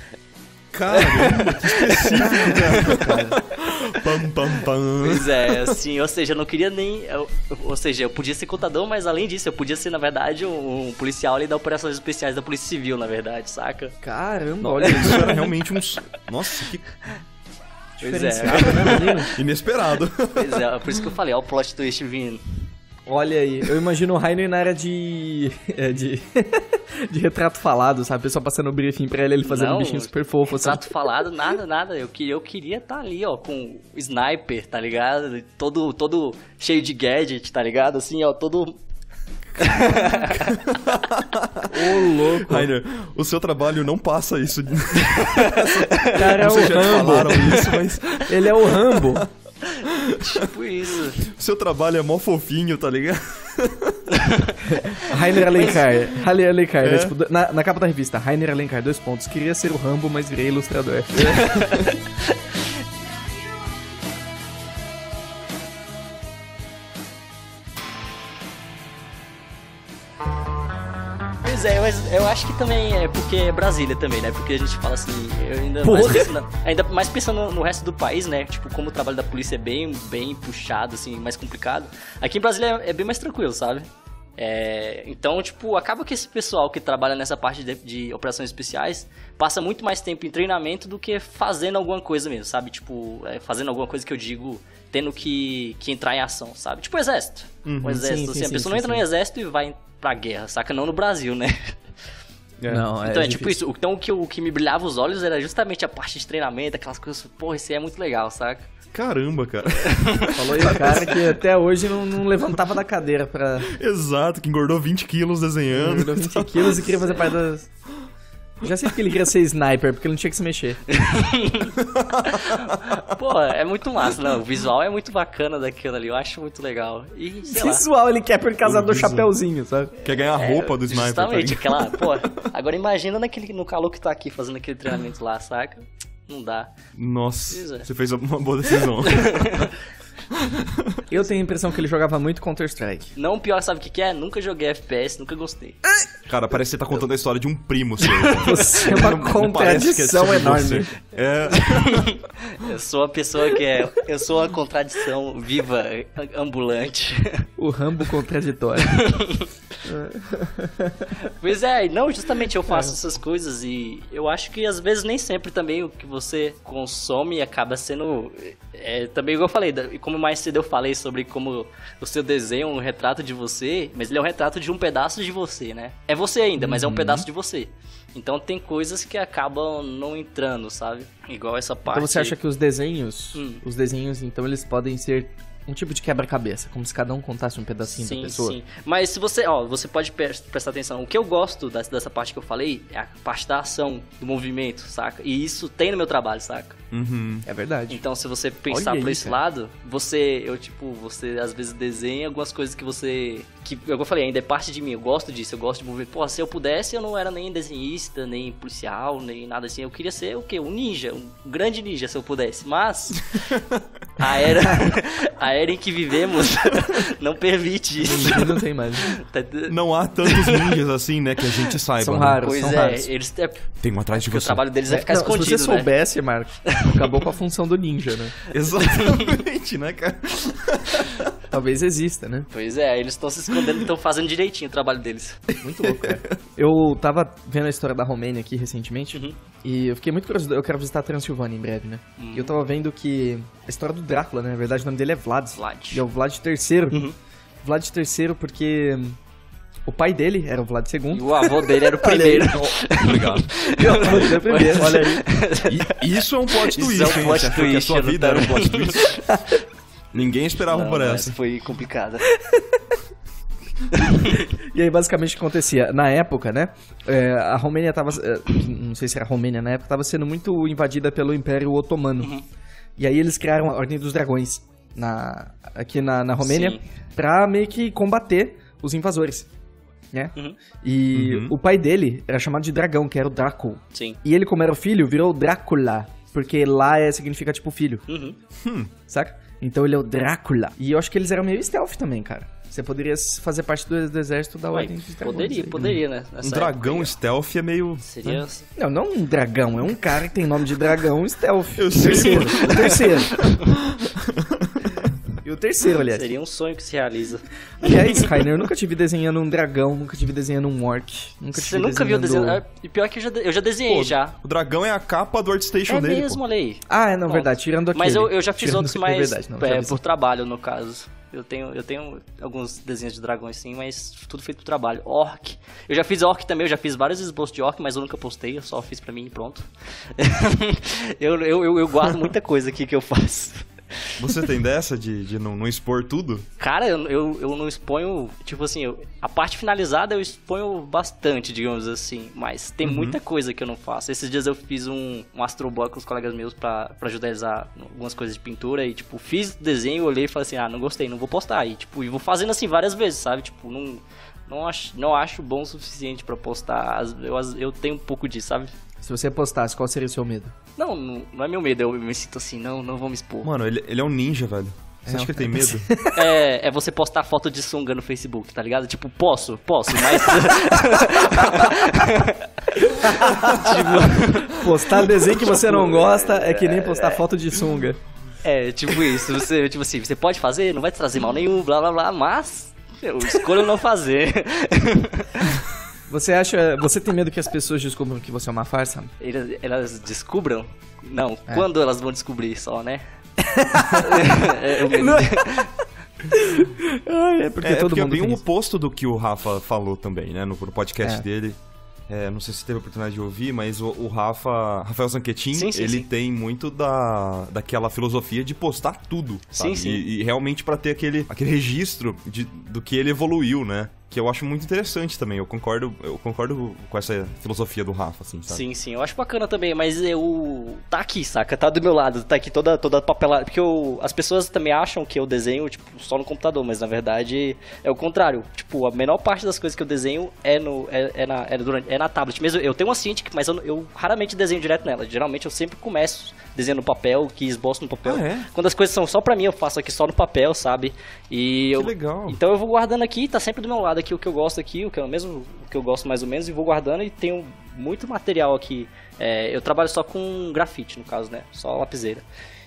Caramba, que específico, cara. Pam, pam, pam. Pois é, assim, ou seja, eu não queria nem... Eu, ou seja, eu podia ser contador, mas além disso, eu podia ser, na verdade, um, um policial ali da Operações Especiais da Polícia Civil, na verdade, saca? Caramba, olha, isso era realmente um... Nossa, que... Pois é. Inesperado. Pois é, por isso que eu falei, ó o plot twist vindo. Olha aí, eu imagino o Rainer na área de... É, de... de retrato falado, sabe? O pessoal passando o briefing pra ele, ele fazendo não, um bichinho super fofo. Retrato assim. falado, nada, nada. Eu queria eu queria estar tá ali, ó, com o sniper, tá ligado? Todo, todo cheio de gadget, tá ligado? Assim, ó, todo... Ô, louco. Rainer, o seu trabalho não passa isso. Cara, é o Rambo. Falaram isso, mas... Ele é o Rambo. Tipo isso. O seu trabalho é mó fofinho, tá ligado? Rainer Alencar. Rainer Alencar, é? Né? Tipo, na, na capa da revista, Rainer Alencar, dois pontos. Queria ser o Rambo, mas virei ilustrador. Pois é, mas eu acho que também é porque é Brasília também, né? Porque a gente fala assim, eu ainda mais pensando, ainda mais pensando no resto do país, né? Tipo, como o trabalho da polícia é bem, bem puxado, assim, mais complicado. Aqui em Brasília é bem mais tranquilo, sabe? É, então, tipo, acaba que esse pessoal que trabalha nessa parte de, de operações especiais passa muito mais tempo em treinamento do que fazendo alguma coisa mesmo, sabe? Tipo, é, fazendo alguma coisa que eu digo, tendo que, que entrar em ação, sabe? Tipo o exército. Uhum, o exército, sim, assim, sim, a pessoa sim, não entra sim. no exército e vai pra guerra, saca? Não no Brasil, né? É. Não, é então é difícil. tipo isso. Então o que, o que me brilhava os olhos era justamente a parte de treinamento, aquelas coisas, porra, isso aí é muito legal, saca? Caramba, cara. Falou aí o cara que até hoje não, não levantava da cadeira pra... Exato, que engordou vinte quilos desenhando. Engordou vinte quilos e queria fazer parte das... Já sei que ele queria ser sniper, porque ele não tinha que se mexer. Pô, é muito massa, não. O visual é muito bacana daquilo ali, eu acho muito legal. E, sei lá. Visual ele quer por causa O do visual. chapéuzinho, sabe? Quer ganhar a roupa do sniper. Justamente, tá ligado? aquela, pô. Agora imagina naquele, no calor que tá aqui fazendo aquele treinamento lá, saca? Não dá. Nossa, é. você fez uma boa decisão. Eu tenho a impressão que ele jogava muito Counter-Strike. Não, pior, sabe o que que é? Nunca joguei F P S, nunca gostei. Cara, parece que você tá contando a história de um primo seu. Você é uma Não- não parece que é contradição sobre enorme. você. É. Eu sou a pessoa que é... Eu sou uma contradição viva, ambulante. O Rambo contraditório. Pois é, não, justamente eu faço essas coisas e eu acho que às vezes nem sempre também o que você consome acaba sendo... É, também igual eu falei, e como mais cedo eu falei sobre como o seu desenho é um retrato de você, mas ele é um retrato de um pedaço de você, né? É você ainda, mas é um pedaço de você. Então tem coisas que acabam não entrando, sabe? Igual essa parte... Então você acha que os desenhos, Hum. os desenhos, então, eles podem ser um tipo de quebra-cabeça, como se cada um contasse um pedacinho sim, da pessoa? Sim, mas se você, ó, você pode pre- prestar atenção. O que eu gosto dessa, dessa parte que eu falei é a parte da ação, do movimento, saca? E isso tem no meu trabalho, saca? Uhum. É verdade. Então, se você pensar Olha por aí, esse cara. lado, você, eu tipo, você às vezes desenha algumas coisas que você, que eu falei, ainda é parte de mim, eu gosto disso, eu gosto de mover. Pô, se eu pudesse, eu não era nem desenhista, nem policial, nem nada assim. Eu queria ser o quê? Um ninja, um grande ninja, se eu pudesse. Mas a era, a era em que vivemos não permite isso. Ninguém não tem mais. Tá- Não há tantos ninjas assim, né, que a gente saiba. São né? raros, Pois são é, raros. eles é, Tem um atrás de porque o você. trabalho deles é ficar Não, se escondido, você né? soubesse, Marco, acabou com a função do ninja, né? Exatamente, né, cara? Talvez exista, né? Pois é, eles estão se escondendo, estão fazendo direitinho o trabalho deles. Muito louco, cara. Eu tava vendo a história da Romênia aqui recentemente, Uhum. e eu fiquei muito curioso. Eu quero visitar a Transilvânia em breve, né? Uhum. E eu tava vendo que a história do Drácula, né? Na verdade, o nome dele é Vlad. Vlad. E é o Vlad terceiro. Uhum. Vlad terceiro porque hum, o pai dele era o Vlad E segundo. o avô dele era o primeiro. Obrigado. E o avô dele era o primeiro, olha aí. E isso é um plot Isso twist, é um hein? plot Você achou que a twist, sua eu não vida era um tava- plot twist? Ninguém esperava Não, por essa essa. foi complicada. E aí, basicamente, o que acontecia? Na época, né? é, a Romênia tava... é, não sei se era a Romênia na época, tava sendo muito invadida pelo Império Otomano. Uhum. E aí eles criaram a Ordem dos Dragões na, aqui na, na Romênia Sim. pra meio que combater os invasores, né? Uhum. E Uhum. o pai dele era chamado de dragão, que era o Draco. Sim. E ele, como era o filho, virou Drácula, porque lá é, significa tipo filho, Uhum. saca? Então ele é o Drácula. E eu acho que eles eram meio stealth também, cara. Você poderia fazer parte do, do exército da Ué, Ordem dos Dragões. poderia, aí. poderia, né? Um Nessa dragão época. stealth é meio... Seria... Não, não um dragão, é um cara que tem nome de dragão stealth. Eu o sei, terceiro, o terceiro. E o terceiro, aliás. Seria um sonho que se realiza. Aliás, Rainer, eu nunca te vi desenhando um dragão, nunca te vi desenhando um orc. Nunca te Você vi nunca viu desenhando... desenho... E pior que eu já, eu já desenhei Pô, já. O dragão é a capa do ArtStation É dele, mesmo, pô. olha aí. Ah, é, não, Bom, verdade, tirando aquele. Mas eu, eu já fiz Tirando outros aquele, mais verdade, não, é, já vi por sim. trabalho, no caso. Eu tenho, eu tenho alguns desenhos de dragões sim, mas tudo feito por trabalho. Orc. Eu já fiz orc também, eu já fiz vários esboços de orc, mas eu nunca postei, eu só fiz pra mim e pronto. eu, eu, eu, eu guardo muita coisa aqui que eu faço. Você tem dessa de, de não, não expor tudo? Cara, eu, eu, eu não exponho, tipo assim, eu, a parte finalizada eu exponho bastante, digamos assim, mas tem Uhum. muita coisa que eu não faço. Esses dias eu fiz um, um astroboy com os colegas meus pra, pra ajudar eles a algumas coisas de pintura e, tipo, fiz desenho, olhei e falei assim, ah, não gostei, não vou postar. E, tipo, e vou fazendo assim várias vezes, sabe? Tipo, não, não, acho, não acho bom o suficiente pra postar. As- Eu, as- eu tenho um pouco disso, sabe? Se você postasse, qual seria o seu medo? Não, não, não é meu medo, eu me sinto assim, não, não vou me expor. Mano, ele, ele é um ninja, velho. Você É, acha que ele tem eu medo? É, é você postar foto de sunga no Facebook, tá ligado? Tipo, posso, posso, mas... Postar desenho que você não gosta é que nem postar foto de sunga. É, tipo isso, você, tipo assim, você pode fazer, não vai te trazer mal nenhum, blá blá blá, mas eu escolho não fazer. Você acha... Você tem medo que as pessoas descubram que você é uma farsa? Elas, elas descubram? Não, É. quando elas vão descobrir só, né? é, eu medo. Ai, é porque É, é todo porque é mundo bem tem o isso. oposto do que o Rafa falou também, né? No, no podcast É. dele. É, não sei se teve a oportunidade de ouvir, mas o, o Rafa, Rafael Zanquetin, Sim, sim, ele sim. tem muito da, daquela filosofia de postar tudo, sabe? Sim, sim. E, e realmente pra ter aquele, aquele registro de, do que ele evoluiu, né? que eu acho muito interessante também. Eu concordo, eu concordo com essa filosofia do Rafa, assim, sabe? Sim, sim, eu acho bacana também, mas eu... Tá aqui, saca? Tá do meu lado, tá aqui toda, toda papelada. Porque eu... as pessoas também acham que eu desenho, tipo, só no computador, mas na verdade é o contrário. Tipo, a menor parte das coisas que eu desenho é, no, é, é, na, é, durante, é na tablet. Mesmo eu tenho uma Cintiq, mas eu, eu raramente desenho direto nela. Geralmente eu sempre começo desenhando no papel, que esboço no papel. Ah, é? Quando as coisas são só pra mim, eu faço aqui só no papel, sabe? E eu, que legal. Então eu vou guardando aqui, tá sempre do meu lado aqui o que eu gosto aqui, o que eu mesmo o que eu gosto mais ou menos, e vou guardando e tenho muito material aqui. É, eu trabalho só com grafite, no caso, né? Só lapiseira.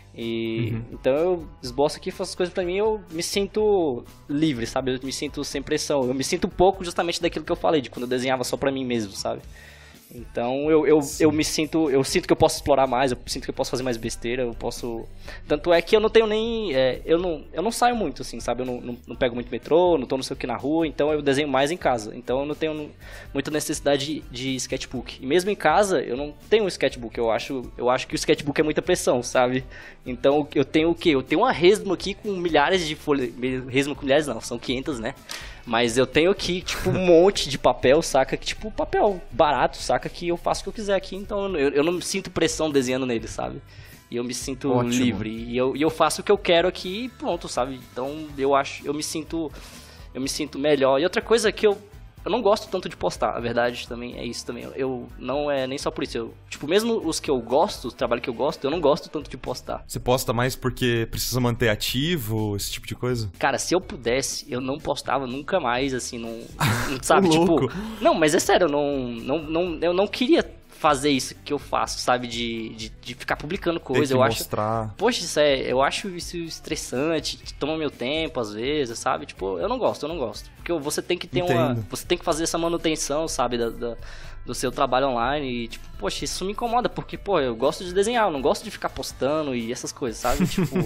E uhum. Então eu esboço aqui, faço as coisas pra mim, eu me sinto livre, sabe? Eu me sinto sem pressão. Eu me sinto pouco justamente daquilo que eu falei, de quando eu desenhava só pra mim mesmo, sabe? Então eu, eu, eu me sinto, eu sinto que eu posso explorar mais, eu sinto que eu posso fazer mais besteira, eu posso... Tanto é que eu não tenho nem, é, eu, não, eu não saio muito assim, sabe, eu não, não, não pego muito metrô, não tô não sei o que na rua, então eu desenho mais em casa, então eu não tenho muita necessidade de, de sketchbook, e mesmo em casa eu não tenho um sketchbook, eu acho, eu acho que o sketchbook é muita pressão, sabe, então eu tenho o quê? Eu tenho uma resma aqui com milhares de folhas, resma com milhares não, são quinhentas, né? Mas eu tenho aqui, tipo, um monte de papel, saca? Que, tipo, papel barato, saca? Que eu faço o que eu quiser aqui, então eu, eu não me sinto pressão desenhando nele, sabe? E eu me sinto Ótimo. livre. E eu, e eu faço o que eu quero aqui e pronto, sabe? Então eu acho, eu me sinto, eu me sinto melhor. E outra coisa que eu, eu não gosto tanto de postar, a verdade também é isso também. Eu não é nem só por isso. Eu, tipo, mesmo os que eu gosto, o trabalho que eu gosto, eu não gosto tanto de postar. Você posta mais porque precisa manter ativo, esse tipo de coisa? Cara, se eu pudesse, eu não postava nunca mais, assim, não, não sabe, tipo... Não, mas é sério, eu não, não, não, eu não queria fazer isso que eu faço, sabe, de, de, de ficar publicando coisa, eu mostrar. acho... Poxa, isso é, eu acho isso estressante, toma meu tempo às vezes, sabe, tipo, eu não gosto, eu não gosto, porque você tem que ter Entendo. uma, você tem que fazer essa manutenção, sabe, da, da, do seu trabalho online e, tipo, poxa, isso me incomoda, porque, pô, eu gosto de desenhar, eu não gosto de ficar postando e essas coisas, sabe, tipo,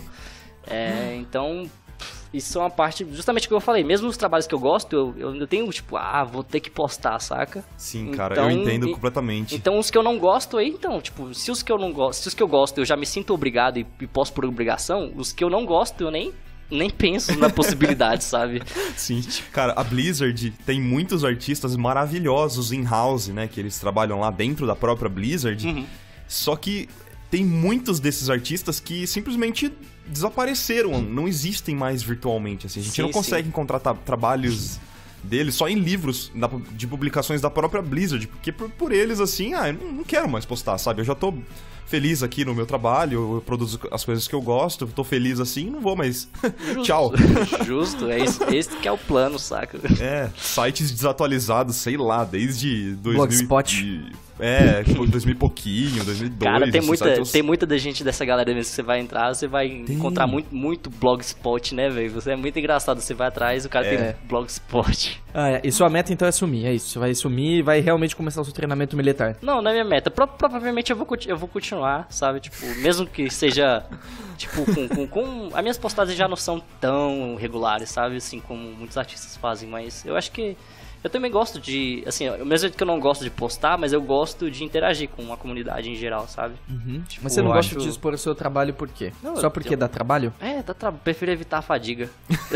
é, então... Isso é uma parte, justamente o que eu falei, mesmo os trabalhos que eu gosto, eu, eu ainda tenho, tipo, ah, vou ter que postar, saca? Sim, cara, então, eu entendo e, completamente. Então, os que eu não gosto aí, então, tipo, se os que eu não gosto, se os que eu gosto eu já me sinto obrigado e, e posto por obrigação, os que eu não gosto eu nem, nem penso na possibilidade, sabe? Sim, cara, a Blizzard tem muitos artistas maravilhosos in-house, né, que eles trabalham lá dentro da própria Blizzard, uhum. Só que tem muitos desses artistas que simplesmente desapareceram, não existem mais virtualmente, assim. A gente sim, não consegue sim. encontrar tra- trabalhos deles só em livros da, de publicações da própria Blizzard, porque por, por eles, assim, ah, eu não, não quero mais postar, sabe? Eu já tô feliz aqui no meu trabalho, eu produzo as coisas que eu gosto, eu tô feliz assim, não vou mais. Tchau. Justo, é esse, esse que é o plano, saca? É, sites desatualizados, sei lá, desde dois mil Blogspot. É, dois mil e pouquinho, dois mil e dois. Cara, tem muita, tem muita da gente dessa galera mesmo que você vai entrar, você vai tem. encontrar muito, muito Blogspot, né, velho? Você é muito engraçado, você vai atrás, o cara é. tem Blogspot. Ah, é. E sua meta então é sumir, é isso? Você vai sumir e vai realmente começar o seu treinamento militar? Não, não é minha meta. Pro, provavelmente eu vou, eu vou continuar, sabe? Tipo, mesmo que seja, tipo, com, com, com... As minhas postagens já não são tão regulares, sabe? Assim, como muitos artistas fazem, mas eu acho que... Eu também gosto de, assim, mesmo que eu não gosto de postar, mas eu gosto de interagir com a comunidade em geral, sabe? Uhum. Tipo, mas você não gosta acho... de expor o seu trabalho por quê? Não, Só porque eu... dá trabalho? É, dá trabalho. Prefiro evitar a fadiga.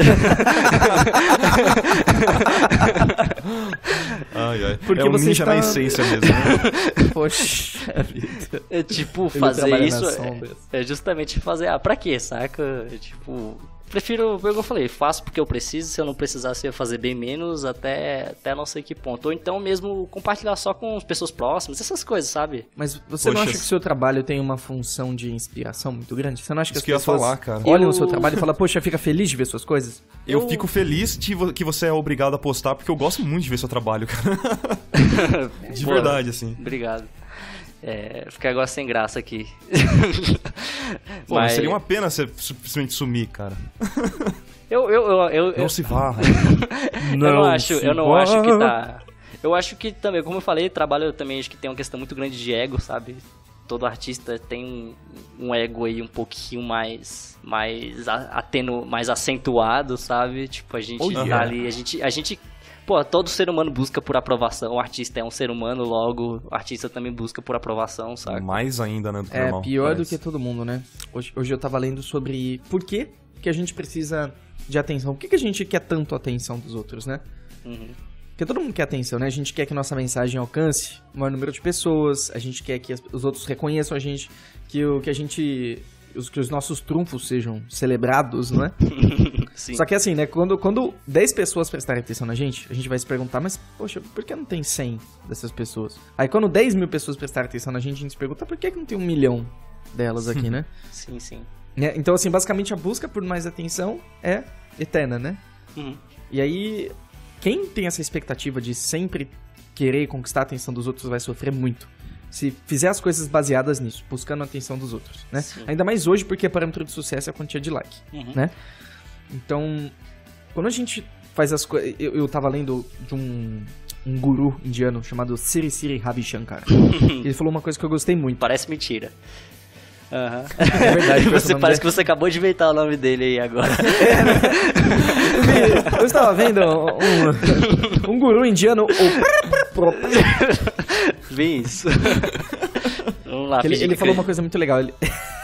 Ai, ai. Porque é um você ninja está... na essência mesmo, né? Poxa vida. É tipo, fazer isso é, é justamente fazer, ah, pra quê, saca? É tipo... Prefiro, como eu falei, faço porque eu preciso, se eu não precisasse eu ia fazer bem menos até, até não sei que ponto. Ou então mesmo compartilhar só com as pessoas próximas, essas coisas, sabe? Mas você Poxa. não acha que o seu trabalho tem uma função de inspiração muito grande? Você não acha que Isso as que pessoas falar, cara. olham eu... o seu trabalho e falam, poxa, fica feliz de ver suas coisas? Eu, eu fico feliz de vo- que você é obrigado a postar, porque eu gosto muito de ver seu trabalho, cara. De Pô, verdade, assim. Obrigado. É, fiquei agora sem graça aqui. Pô, mas seria uma pena você simplesmente sumir, cara. Eu, eu, eu, eu, não eu... se vá. não eu não acho, eu não vá. acho que tá. Eu acho que também, como eu falei, trabalho também acho que tem uma questão muito grande de ego, sabe? Todo artista tem um, um ego aí um pouquinho mais mais atenu, mais acentuado, sabe? Tipo, a gente oh, yeah. tá ali, a gente a gente pô, todo ser humano busca por aprovação. O artista é um ser humano, logo o artista também busca por aprovação, sabe? Mais ainda, né, do que É, normal, pior parece. do que todo mundo, né? Hoje, hoje eu tava lendo sobre por que, que a gente precisa de atenção. Por que, que a gente quer tanto a atenção dos outros, né? Uhum. Porque todo mundo quer atenção, né? A gente quer que nossa mensagem alcance o maior número de pessoas, a gente quer que as, os outros reconheçam a gente, que, o, que a gente... Os, que os nossos trunfos sejam celebrados, não é? Sim. Só que assim, né? Quando, quando dez pessoas prestarem atenção na gente, a gente vai se perguntar, mas, poxa, por que não tem cem dessas pessoas? Aí quando dez mil pessoas prestarem atenção na gente, a gente se pergunta, por que que não tem um milhão delas aqui, né? Sim, sim. Né? Então, assim, basicamente a busca por mais atenção é eterna, né? Uhum. E aí, quem tem essa expectativa de sempre querer conquistar a atenção dos outros vai sofrer muito. Se fizer as coisas baseadas nisso, buscando a atenção dos outros, né? Sim. Ainda mais hoje, porque parâmetro de sucesso é a quantia de like, Uhum. né? Então, quando a gente faz as coisas... Eu, eu tava lendo de um, um guru indiano chamado Sri Sri Ravi Shankar. Ele falou uma coisa que eu gostei muito. Parece mentira. Uhum. É verdade. Você parece que você acabou de inventar o nome dele aí agora. Eu estava vendo um, um guru indiano... Bem isso. Vamos lá, Ele, ele falou uma coisa muito legal. Ele,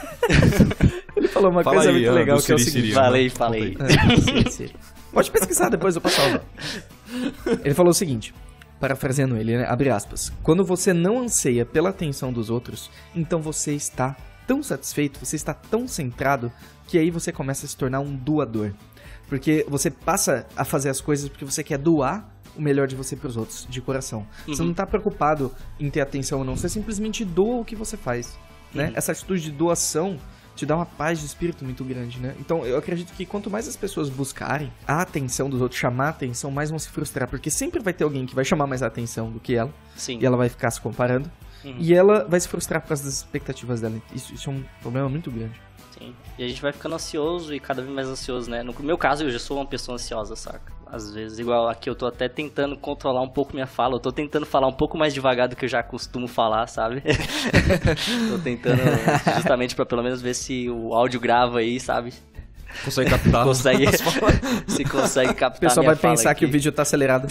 ele falou uma Fala coisa aí, muito ah, legal do que é o Siri seguinte. Siri. Falei, falei. É, sim, sim. Pode pesquisar depois, eu passo a aula. Ele falou o seguinte, parafraseando ele, né? Abre aspas. Quando você não anseia pela atenção dos outros, então você está tão satisfeito, você está tão centrado, que aí você começa a se tornar um doador. Porque você passa a fazer as coisas porque você quer doar o melhor de você pros outros, de coração. Uhum. Você não tá preocupado em ter atenção ou não, você simplesmente doa o que você faz, né? Uhum. Essa atitude de doação te dá uma paz de espírito muito grande, né? Então, eu acredito que quanto mais as pessoas buscarem a atenção dos outros, chamar a atenção, mais vão se frustrar, porque sempre vai ter alguém que vai chamar mais a atenção do que ela, Sim. e ela vai ficar se comparando, uhum. e ela vai se frustrar por causa das expectativas dela. Isso, isso é um problema muito grande. Sim. E a gente vai ficando ansioso e cada vez mais ansioso, né? No meu caso, eu já sou uma pessoa ansiosa, saca? Às vezes, igual aqui, eu tô até tentando controlar um pouco minha fala. Eu tô tentando falar um pouco mais devagar do que eu já costumo falar, sabe? Tô tentando justamente pra pelo menos ver se o áudio grava aí, sabe? Consegue captar. Consegue, se consegue captar. O pessoal vai pensar aqui. que o vídeo tá acelerado.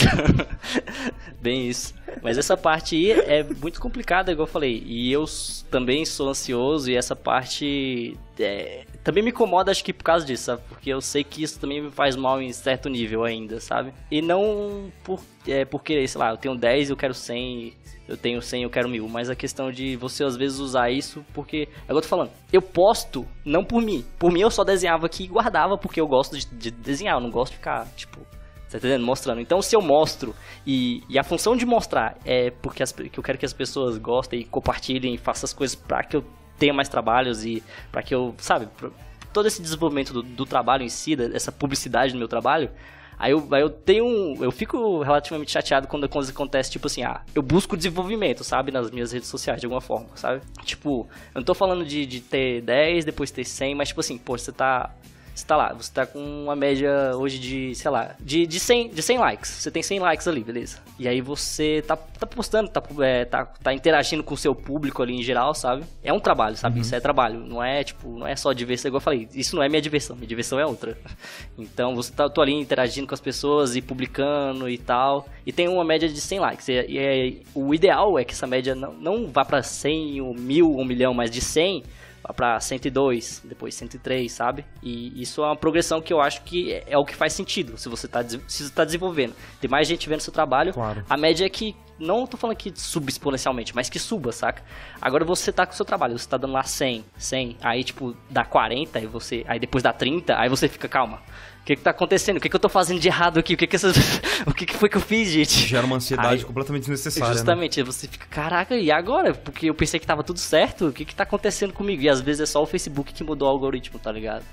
Bem isso. Mas essa parte aí é muito complicada, igual eu falei. E eu também sou ansioso e essa parte é, também me incomoda, acho que por causa disso, sabe? Porque eu sei que isso também me faz mal em certo nível ainda, sabe? E não por, é, por querer, sei lá, eu tenho dez, eu quero cem, eu tenho cem, eu quero mil. Mas a questão de você às vezes usar isso porque... É igual eu tô falando, eu posto não por mim. Por mim eu só desenhava aqui e guardava porque eu gosto de, de desenhar, eu não gosto de ficar, tipo... Tá entendendo? Mostrando. Então, se eu mostro e, e a função de mostrar é porque as, que eu quero que as pessoas gostem e compartilhem e façam as coisas pra que eu tenha mais trabalhos e pra que eu, sabe, todo esse desenvolvimento do, do trabalho em si, essa publicidade no meu trabalho, aí eu, aí eu tenho um, eu fico relativamente chateado quando a coisa acontece, tipo assim, ah, eu busco desenvolvimento, sabe, nas minhas redes sociais de alguma forma, sabe? Tipo, eu não tô falando de, de ter dez, depois ter cem, mas tipo assim, pô, você tá... Você tá lá, você tá com uma média hoje de, sei lá, de, de, cem, de cem likes. Você tem cem likes ali, beleza. E aí você tá, tá postando, tá, é, tá, tá interagindo com o seu público ali em geral, sabe? É um trabalho, sabe? Uhum. Isso é trabalho. Não é, tipo, não é só diversão, igual eu falei. Isso não é minha diversão, minha diversão é outra. Então, você tá, tô ali interagindo com as pessoas e publicando e tal. E tem uma média de cem likes. E, e é, o ideal é que essa média não, não vá pra cem, ou mil, um milhão, mas de cem... pra cento e dois, depois cento e três, sabe? E isso é uma progressão que eu acho que é, é o que faz sentido se você tá, se você tá desenvolvendo. Tem mais gente vendo seu trabalho, claro. A média é que, não tô falando que suba exponencialmente, mas que suba, saca? Agora você tá com o seu trabalho, você tá dando lá cem, cem, aí tipo dá quarenta, aí, você, aí depois dá trinta, aí você fica, calma. O que que tá acontecendo? O que que eu tô fazendo de errado aqui? O que que, essas... o que, que foi que eu fiz, gente? Gera uma ansiedade aí, completamente desnecessária. Justamente, né? Você fica, caraca, e agora? Porque eu pensei que tava tudo certo, o que que tá acontecendo comigo? E às vezes é só o Facebook que mudou o algoritmo, tá ligado?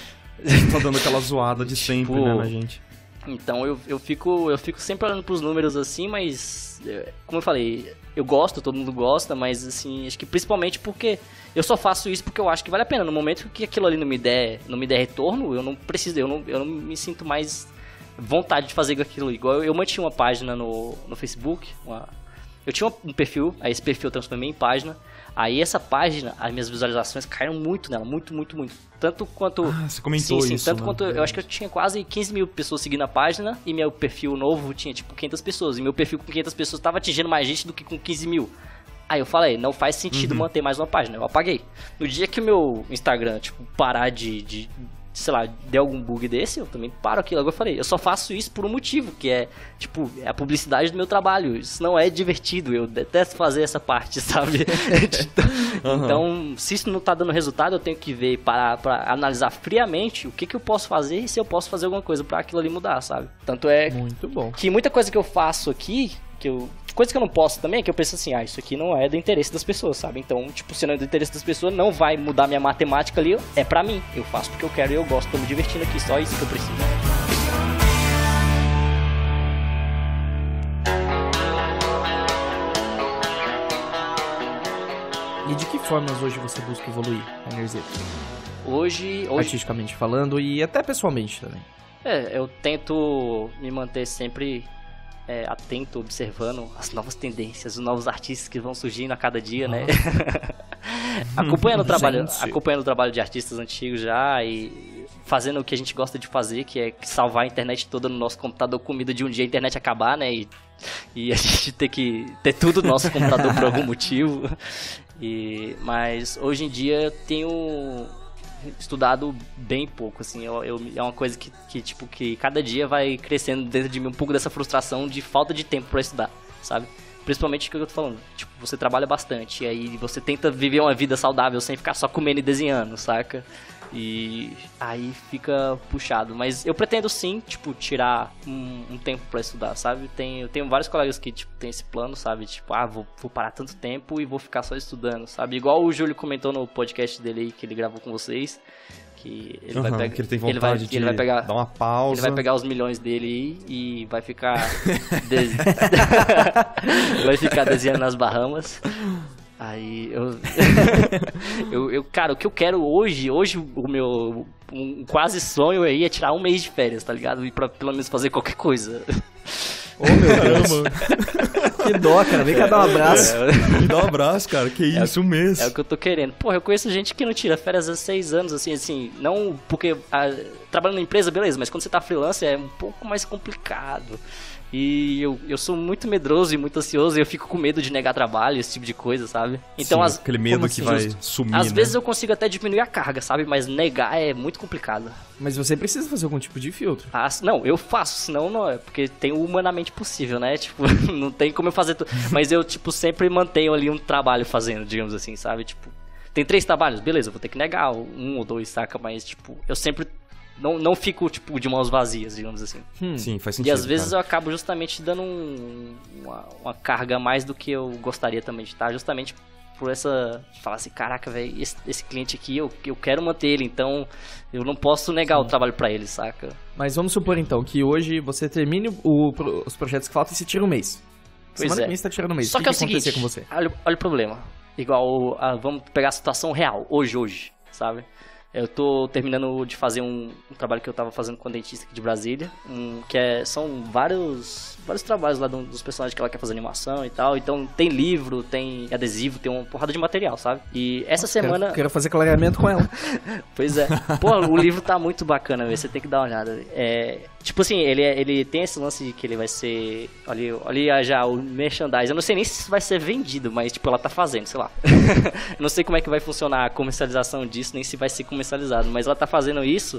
Tá dando aquela zoada de sempre, tipo, né, na gente. Então eu, eu, fico, eu fico sempre olhando pros números assim, mas, como eu falei, eu gosto, todo mundo gosta, mas assim, acho que principalmente porque eu só faço isso porque eu acho que vale a pena. No momento que aquilo ali não me der, não me der retorno, eu não preciso, eu não, eu não me sinto mais vontade de fazer aquilo. Igual eu, eu mantinha uma página no, no Facebook, uma, eu tinha um perfil, aí esse perfil eu transformei em página, Aí essa página, as minhas visualizações caíram muito nela, muito, muito, muito. Tanto quanto... Ah, você comentou sim, sim, isso. tanto né? quanto... Eu acho que eu tinha quase quinze mil pessoas seguindo a página e meu perfil novo tinha, tipo, quinhentas pessoas. E meu perfil com quinhentas pessoas tava atingindo mais gente do que com quinze mil. Aí eu falei, não faz sentido uhum. manter mais uma página. Eu apaguei. No dia que o meu Instagram, tipo, parar de... de sei lá, der algum bug desse, eu também paro aquilo. Agora eu falei, eu só faço isso por um motivo, que é, tipo, é a publicidade do meu trabalho. Isso não é divertido, eu detesto fazer essa parte, sabe? uhum. Então, se isso não tá dando resultado, eu tenho que ver, parar pra analisar friamente o que que eu posso fazer e se eu posso fazer alguma coisa pra aquilo ali mudar, sabe? Tanto é Muito bom. que muita coisa que eu faço aqui, que eu... coisa que eu não posso também, que eu penso assim, ah, isso aqui não é do interesse das pessoas, sabe? Então, tipo, se não é do interesse das pessoas, não vai mudar minha matemática ali, é pra mim. Eu faço porque eu quero e eu gosto, tô me divertindo aqui, só isso que eu preciso. E de que formas hoje você busca evoluir, Rainerzito? Hoje, hoje... Artisticamente falando e até pessoalmente também. É, eu tento me manter sempre... É, atento, observando as novas tendências, os novos artistas que vão surgindo a cada dia, né? acompanhando, o trabalho, acompanhando o trabalho de artistas antigos já e fazendo o que a gente gosta de fazer, que é salvar a internet toda no nosso computador com medo de um dia a internet acabar, né? E, e a gente ter que ter tudo no nosso computador por algum motivo. E, mas hoje em dia eu tenho... estudado bem pouco, assim, eu, eu, é uma coisa que, que, tipo, que cada dia vai crescendo dentro de mim um pouco dessa frustração de falta de tempo pra estudar, sabe? Principalmente o que eu tô falando, tipo, você trabalha bastante, e aí você tenta viver uma vida saudável sem ficar só comendo e desenhando, saca? E aí fica puxado, mas eu pretendo sim, tipo, tirar um, um tempo pra estudar, sabe? Tem, eu tenho vários colegas que, tipo, tem esse plano, sabe? Tipo, ah, vou, vou parar tanto tempo e vou ficar só estudando, sabe? Igual o Júlio comentou no podcast dele aí, que ele gravou com vocês, que ele uhum, vai pegar... que ele tem vontade ele vai, de ele vai pegar, dar uma pausa. Ele vai pegar os milhões dele aí e vai ficar... de... vai ficar desenhando nas Bahamas. Aí eu... eu, eu... Cara, o que eu quero hoje, hoje o meu um quase sonho aí é tirar um mês de férias, tá ligado? E pra pelo menos fazer qualquer coisa. Ô, oh, meu Deus. Que dó, cara. Vem cá dar um abraço. É, me dá um abraço, cara. Que é isso, um mês. É o que eu tô querendo. Porra, eu conheço gente que não tira férias há seis anos, assim, assim. Não porque... A, trabalhando na empresa, beleza. Mas quando você tá freelancer é um pouco mais complicado. E eu, eu sou muito medroso e muito ansioso e eu fico com medo de negar trabalho, esse tipo de coisa, sabe? Então, Sim, as, aquele medo que assim? vai Justo. sumir, Às né? vezes eu consigo até diminuir a carga, sabe? Mas negar é muito complicado. Mas você precisa fazer algum tipo de filtro. Ah, não, eu faço, senão não é. Porque tem o humanamente possível, né? Tipo, não tem como eu fazer tudo. Mas eu, tipo, sempre mantenho ali um trabalho fazendo, digamos assim, sabe? Tipo, tem três trabalhos, beleza, eu vou ter que negar um ou dois, saca? Mas, tipo, eu sempre... Não, não fico, tipo, de mãos vazias, digamos assim. Hum. Sim, faz sentido. E às vezes cara. eu acabo justamente dando um, uma, uma carga a mais do que eu gostaria também de estar. Justamente por essa... Falar assim, caraca, velho, esse, esse cliente aqui, eu, eu quero manter ele, então eu não posso negar Sim. o trabalho pra ele, saca? Mas vamos supor, então, que hoje você termine o, os projetos que faltam e se tira um mês. Pois Semana é. que vem você tá tirando um mês. Só o que, que, que que é o seguinte, com você? Olha, olha o problema. Igual, ah, vamos pegar a situação real, hoje, hoje, sabe? Eu tô terminando de fazer um, um trabalho que eu tava fazendo com a dentista aqui de Brasília, um, que é, são vários, vários trabalhos lá do, dos personagens que ela quer fazer animação e tal. Então tem livro, tem adesivo, tem uma porrada de material, sabe? E essa Nossa, semana... Quero, quero fazer clareamento com ela. Pois é. Pô, o livro tá muito bacana, véio. Você tem que dar uma olhada. É... Tipo assim, ele, ele tem esse lance de que ele vai ser... Olha, olha já o merchandising. Eu não sei nem se isso vai ser vendido, mas tipo, ela tá fazendo, sei lá. Eu não sei como é que vai funcionar a comercialização disso, nem se vai ser comercializado. Mas ela tá fazendo isso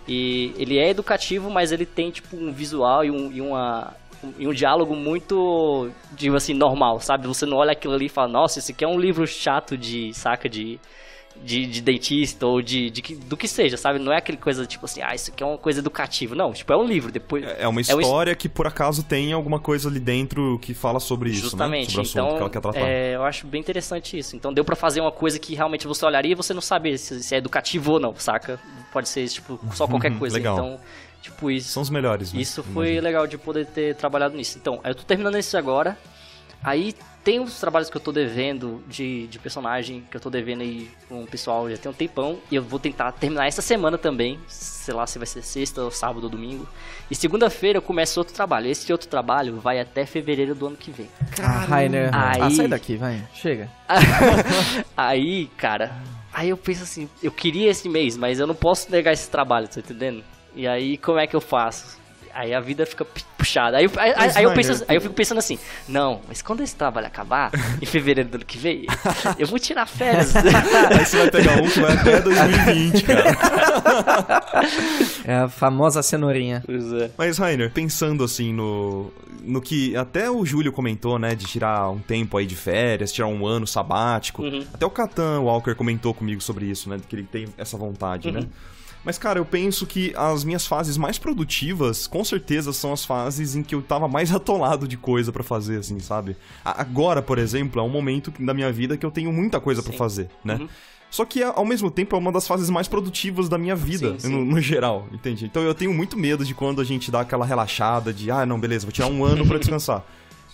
e ele é educativo, mas ele tem tipo um visual e, um, e uma... e um diálogo muito, digo assim, normal, sabe? Você não olha aquilo ali e fala, nossa, esse aqui é um livro chato de, saca, de... De, de dentista ou de, de, do que seja, sabe? Não é aquele coisa tipo assim, ah, isso aqui é uma coisa educativa. Não, tipo, é um livro. Depois É uma história é um... que por acaso tem alguma coisa ali dentro que fala sobre isso, Justamente. Né? Sobre o assunto então, que ela quer tratar. É, eu acho bem interessante isso. Então deu pra fazer uma coisa que realmente você olharia e você não sabe se, se é educativo ou não, saca? Pode ser, tipo, só qualquer coisa. Legal. Então, tipo, isso... São os melhores, né? Isso foi Imagina. legal de poder ter trabalhado nisso. Então, eu tô terminando isso agora. Aí tem os trabalhos que eu tô devendo de, de personagem, que eu tô devendo aí com o pessoal já tem um tempão. E eu vou tentar terminar essa semana também. Sei lá se vai ser sexta, ou sábado ou domingo. E segunda-feira eu começo outro trabalho. Esse outro trabalho vai até fevereiro do ano que vem. Ah, Rainer. Aí... Ah, sai daqui, vai. Chega. Aí, cara... Aí eu penso assim, eu queria esse mês, mas eu não posso negar esse trabalho, tá entendendo? E aí, como é que eu faço? Aí a vida fica puxada. Aí, aí, aí, aí, eu, penso, aí eu fico pensando assim, não, mas quando esse trabalho acabar, em fevereiro do ano que vem, eu vou tirar férias. Aí você vai pegar um que vai até dois mil e vinte, cara. É a famosa cenourinha. Pois é. Mas, Rainer, pensando assim no, no que até o Júlio comentou, né, de tirar um tempo aí de férias, tirar um ano sabático. Uhum. Até o Catan Walker comentou comigo sobre isso, né, que ele tem essa vontade, uhum. né? Mas, cara, eu penso que as minhas fases mais produtivas, com certeza, são as fases em que eu tava mais atolado de coisa pra fazer, assim, sabe? Agora, por exemplo, é um momento da minha vida que eu tenho muita coisa Sim. pra fazer, né? Uhum. Só que, ao mesmo tempo, é uma das fases mais produtivas da minha vida, sim, sim. No, no geral, entende? Então eu tenho muito medo de quando a gente dá aquela relaxada de, ah, não, beleza, vou tirar um ano pra descansar.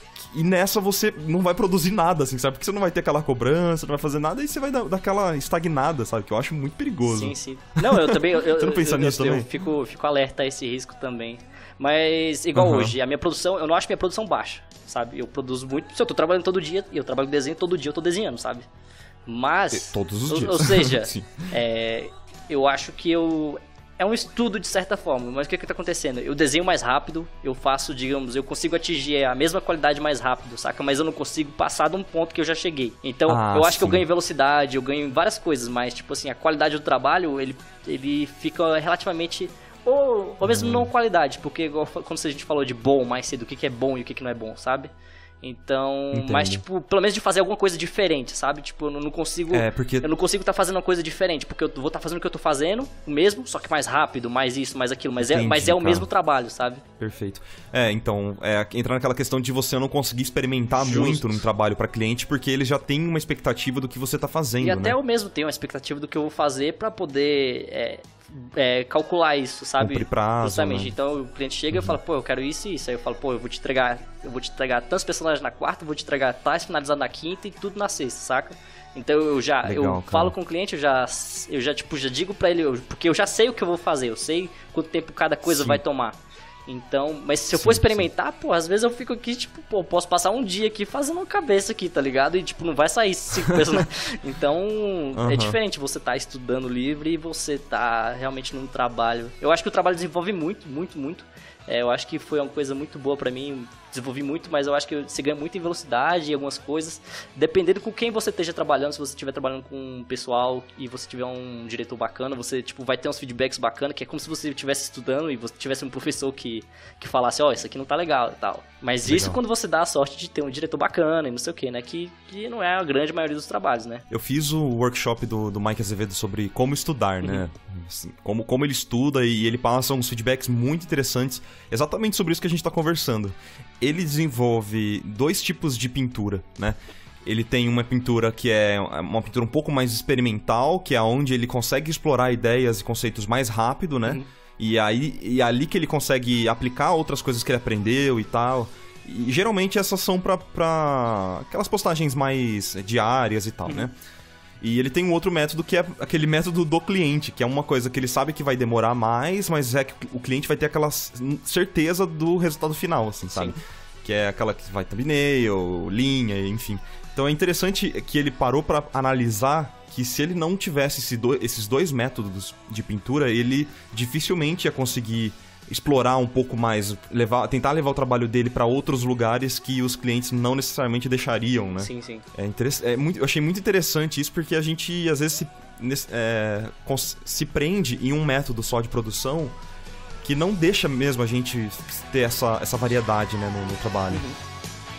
E nessa você não vai produzir nada, assim, sabe? Porque você não vai ter aquela cobrança, não vai fazer nada, e você vai dar, dar aquela estagnada, sabe? Que eu acho muito perigoso. Sim, sim. Não, eu também... Eu, você não pensa eu, nisso eu, também? Eu fico, fico alerta a esse risco também. Mas, igual uhum. hoje, a minha produção, eu não acho minha produção baixa, sabe? Eu produzo muito... Se eu tô trabalhando todo dia, e eu trabalho com desenho, todo dia eu tô desenhando, sabe? Mas... Todos os ou, dias. Ou seja, é, eu acho que eu... É um estudo de certa forma, mas o que que tá acontecendo? Eu desenho mais rápido, eu faço, digamos, eu consigo atingir a mesma qualidade mais rápido, saca? Mas eu não consigo passar de um ponto que eu já cheguei. Então, ah, eu acho sim. que eu ganho velocidade, eu ganho várias coisas, mas, tipo assim, a qualidade do trabalho, ele, ele fica relativamente... Ou, ou mesmo hum. não qualidade, porque igual, quando a gente falou de bom mais cedo, o que que é bom e o que que não é bom, sabe? Então, Entendo. Mas tipo, pelo menos de fazer alguma coisa diferente, sabe? Tipo, eu não consigo é, porque... eu não consigo estar tá fazendo uma coisa diferente, porque eu vou estar tá fazendo o que eu tô fazendo, o mesmo, só que mais rápido, mais isso, mais aquilo, mas Entendi, é, mas é o mesmo trabalho, sabe? Perfeito. É, então, é, entra naquela questão de você não conseguir experimentar Justo. muito num trabalho para cliente, porque ele já tem uma expectativa do que você tá fazendo, E até né? eu mesmo tenho uma expectativa do que eu vou fazer para poder é, é, calcular isso, sabe? Cumprir prazo, Justamente. Né? Então o cliente chega uhum. e fala, pô, eu quero isso e isso. Aí eu falo, pô, eu vou te entregar, eu vou te entregar tantos personagens na quarta, eu vou te entregar tais finalizados na quinta e tudo na sexta, saca? Então eu já Legal, eu cara. falo com o cliente, eu já eu já tipo já digo para ele, eu, porque eu já sei o que eu vou fazer, eu sei quanto tempo cada coisa Sim. vai tomar. Então, mas se eu sim, for experimentar, sim. pô, às vezes eu fico aqui, tipo, pô, posso passar um dia aqui fazendo uma cabeça aqui, tá ligado? E, tipo, não vai sair cinco personagens. Então, uhum. é diferente você tá estudando livre e você tá realmente num trabalho. Eu acho que o trabalho desenvolve muito, muito, muito. É, eu acho que foi uma coisa muito boa pra mim, desenvolvi muito, mas eu acho que você ganha muito em velocidade e algumas coisas, dependendo com quem você esteja trabalhando. Se você estiver trabalhando com um pessoal e você tiver um diretor bacana, você tipo, vai ter uns feedbacks bacanas, que é como se você estivesse estudando e você tivesse um professor que, que falasse, ó, oh, isso aqui não tá legal e tal. Mas legal. Isso quando você dá a sorte de ter um diretor bacana e não sei o que, né, que, que não é a grande maioria dos trabalhos, né. Eu fiz o workshop do, do Mike Azevedo sobre como estudar, uhum. né, assim, como, como ele estuda, e ele passa uns feedbacks muito interessantes, exatamente sobre isso que a gente tá conversando. Ele desenvolve dois tipos de pintura, né? Ele tem uma pintura que é uma pintura um pouco mais experimental, que é onde ele consegue explorar ideias e conceitos mais rápido, né? Uhum. E aí e é ali que ele consegue aplicar outras coisas que ele aprendeu e tal. E geralmente essas são pra, pra aquelas postagens mais diárias e tal, uhum. né? E ele tem um outro método que é aquele método do cliente, que é uma coisa que ele sabe que vai demorar mais, mas é que o cliente vai ter aquela certeza do resultado final, assim, sabe? Sim. Que é aquela que vai thumbnail, linha, enfim. Então é interessante que ele parou pra analisar que se ele não tivesse esse do, esses dois métodos de pintura, ele dificilmente ia conseguir explorar um pouco mais, levar, tentar levar o trabalho dele para outros lugares que os clientes não necessariamente deixariam, né? Sim, sim. É interess... é muito... Eu achei muito interessante isso, porque a gente, às vezes, se, é, se prende em um método só de produção que não deixa mesmo a gente ter essa, essa variedade, né, no, no trabalho. Uhum.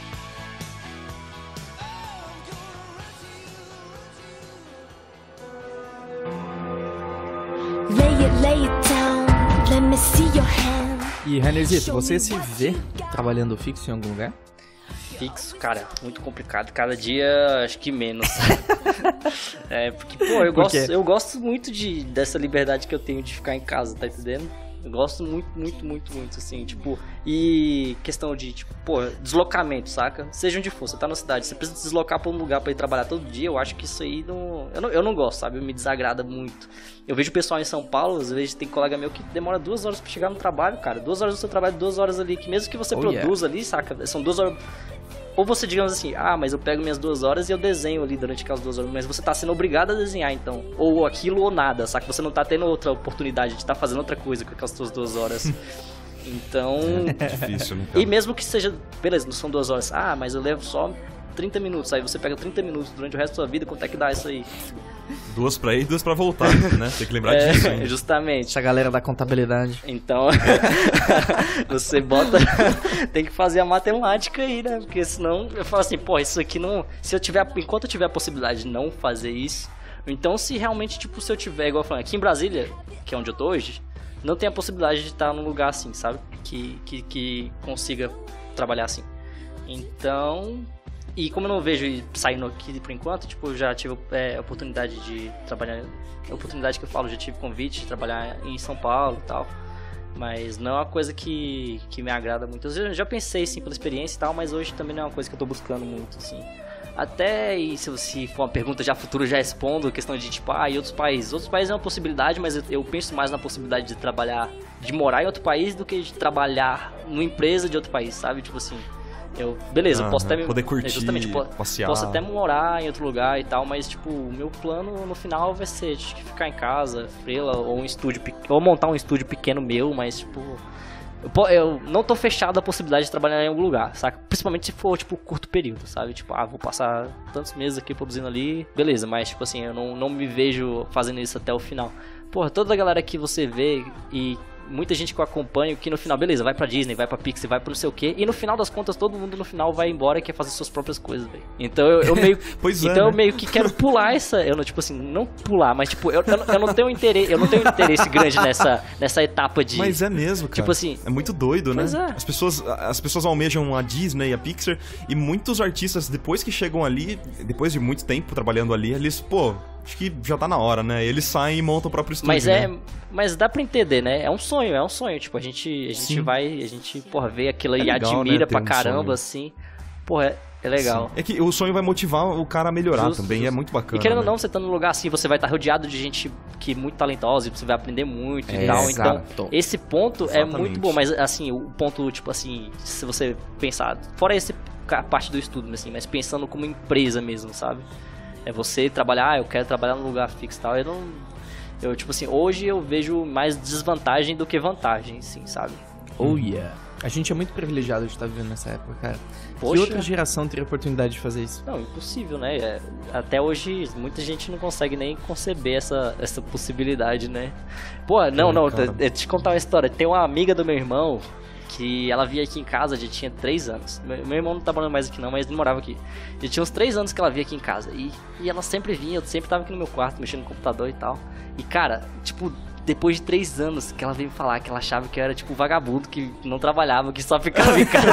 Lay it, lay it down. Let me see your hand. E, Rainerzito, você se vê trabalhando fixo em algum lugar? Fixo, cara, muito complicado. Cada dia, acho que menos. É, porque, pô, eu, Por gosto, eu gosto muito de, dessa liberdade que eu tenho de ficar em casa, tá entendendo? Eu gosto muito, muito, muito, muito, assim, tipo... E questão de, tipo, pô, deslocamento, saca? Seja onde for, você tá na cidade, você precisa deslocar pra um lugar pra ir trabalhar todo dia, eu acho que isso aí não... Eu não, eu não gosto, sabe? Me desagrada muito. Eu vejo o pessoal em São Paulo, às vezes tem colega meu que demora duas horas pra chegar no trabalho, cara. Duas horas do seu trabalho, duas horas ali, que mesmo que você oh, produza yeah. ali, saca? São duas horas... Ou você, digamos assim, ah, mas eu pego minhas duas horas e eu desenho ali durante aquelas duas horas. Mas você tá sendo obrigado a desenhar, então. Ou aquilo ou nada, saca? Você não tá tendo outra oportunidade de estar tá fazendo outra coisa com aquelas suas duas horas. Então... É difícil, né, cara? E mesmo que seja... Beleza, não são duas horas. Ah, mas eu levo só trinta minutos. Aí você pega trinta minutos durante o resto da sua vida, quanto é que dá isso aí? Duas pra ir e duas pra voltar, né? Tem que lembrar é, disso, hein? Justamente. Essa galera da contabilidade. Então, você bota... tem que fazer a matemática aí, né? Porque senão, eu falo assim, pô, isso aqui não... Se eu tiver... Enquanto eu tiver a possibilidade de não fazer isso... Então, se realmente, tipo, se eu tiver... Igual eu falei, aqui em Brasília, que é onde eu tô hoje, não tem a possibilidade de estar num lugar assim, sabe? Que, que, que consiga trabalhar assim. Então... E como eu não vejo saindo aqui por enquanto, tipo, eu já tive é, oportunidade de trabalhar... A oportunidade que eu falo, já tive convite de trabalhar em São Paulo e tal. Mas não é uma coisa que, que me agrada muito. Eu já pensei, sim, pela experiência e tal, mas hoje também não é uma coisa que eu tô buscando muito, assim. Até, e se, se for uma pergunta já futura, já respondo, questão de, tipo, ah, e outros países? Outros países é uma possibilidade, mas eu, eu penso mais na possibilidade de trabalhar, de morar em outro país do que de trabalhar numa empresa de outro país, sabe? Tipo assim... Eu, beleza, ah, posso até poder curtir, justamente, passear. Posso até morar em outro lugar e tal, mas tipo, o meu plano no final vai ser tipo, ficar em casa, freela, ou um estúdio, ou montar um estúdio pequeno meu, mas tipo, eu, eu não tô fechado a possibilidade de trabalhar em algum lugar, saca? Principalmente se for tipo curto período, sabe? Tipo, ah, vou passar tantos meses aqui produzindo ali, beleza, mas tipo assim, eu não, não me vejo fazendo isso até o final. Porra, toda a galera que você vê e muita gente que eu acompanho que no final, beleza, vai pra Disney, vai pra Pixar, vai pra não sei o que, e no final das contas todo mundo no final vai embora e quer fazer suas próprias coisas, velho. Então eu, eu meio pois então é, eu né? meio que quero pular essa, eu não, tipo assim, não pular, mas tipo, eu, eu, eu não tenho interesse, eu não tenho interesse grande nessa, nessa etapa de... Mas é mesmo, cara. Tipo assim... É muito doido, né? É. As pessoas, as pessoas almejam a Disney, a Pixar, e muitos artistas, depois que chegam ali, depois de muito tempo trabalhando ali, eles, pô... Acho que já tá na hora, né? Eles saem e montam o próprio estúdio, mas é, né? Mas dá pra entender, né? É um sonho, é um sonho. Tipo, a gente, a gente Sim. vai, a gente, porra, vê aquilo aí e é legal, admira né, pra um caramba, sonho. assim. Porra, é, é legal. Sim. É que o sonho vai motivar o cara a melhorar Justo, também, justo. é muito bacana. E querendo ou né? não, você tá num lugar assim, você vai estar rodeado de gente que é muito talentosa e você vai aprender muito É, e tal. exato. Então, esse ponto Exatamente. é muito bom, mas assim, o ponto, tipo assim, se você pensar, fora esse a parte do estudo, assim, mas pensando como empresa mesmo, sabe? É você trabalhar, ah, eu quero trabalhar num lugar fixo e tal. Eu não. Eu, tipo assim, hoje eu vejo mais desvantagem do que vantagem, sim, sabe? Oh yeah. A gente é muito privilegiado de estar vivendo nessa época, cara. Poxa. Que outra geração teria oportunidade de fazer isso? Não, impossível, né? É, até hoje, muita gente não consegue nem conceber essa, essa possibilidade, né? Pô, não, não, cara. eu te contar uma história. Tem uma amiga do meu irmão que ela via aqui em casa, já tinha três anos. Meu, meu irmão não tá morando mais aqui não, mas ele morava aqui. Já tinha uns três anos que ela via aqui em casa. E, e ela sempre vinha, eu sempre tava aqui no meu quarto, mexendo no computador e tal. E cara, tipo... Depois de três anos que ela veio me falar que ela achava que eu era tipo vagabundo, que não trabalhava, que só ficava em casa.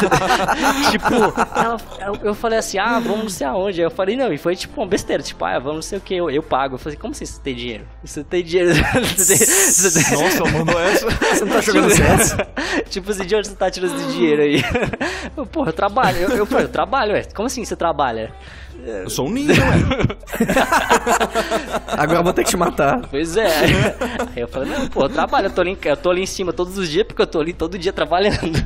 Tipo, ela, eu, eu falei assim, ah, vamos não sei aonde. Aí eu falei, não, e foi tipo uma besteira, tipo, ah, vamos não sei o que, eu, eu pago. Eu falei, como assim você tem dinheiro? Você tem dinheiro? Você tem, você tem... Nossa, mandou essa. Você não tá jogando certo? Tipo assim, de onde você tá tirando esse dinheiro aí? Eu, Porra, eu trabalho. Eu, eu falei, eu trabalho, ué. Como assim você trabalha? Eu sou um ninja, ué. Agora eu vou ter que te matar. Pois é. Aí eu falei, não, pô, eu trabalho, eu tô, ali, eu tô ali em cima todos os dias porque eu tô ali todo dia trabalhando.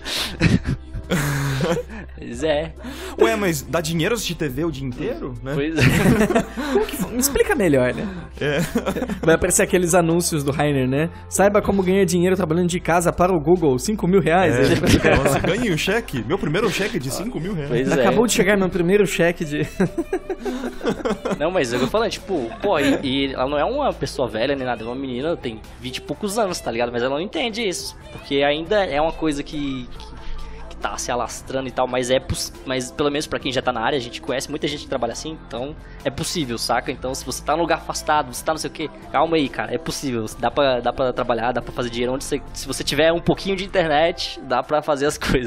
Pois é. Ué, mas dá dinheiro assistir T V o dia inteiro, né? Pois é. Como que... Me explica melhor, né? É. Vai aparecer aqueles anúncios do Rainer, né? Saiba como ganhar dinheiro trabalhando de casa para o Google, cinco mil reais. É. Nossa, ganhei um cheque. Meu primeiro cheque de cinco mil reais. Pois é. Acabou de chegar meu primeiro cheque de... Não, mas eu tô falando, tipo, pô, e, e ela não é uma pessoa velha nem nada, é uma menina, tem vinte e poucos anos, tá ligado? Mas ela não entende isso, porque ainda é uma coisa que, que, que tá se alastrando e tal, mas é mas pelo menos pra quem já tá na área, a gente conhece muita gente que trabalha assim, então é possível, saca? Então se você tá num lugar afastado, você tá não sei o que, calma aí, cara, é possível, dá pra, dá pra trabalhar, dá pra fazer dinheiro onde você, se você tiver um pouquinho de internet, dá pra fazer as coisas.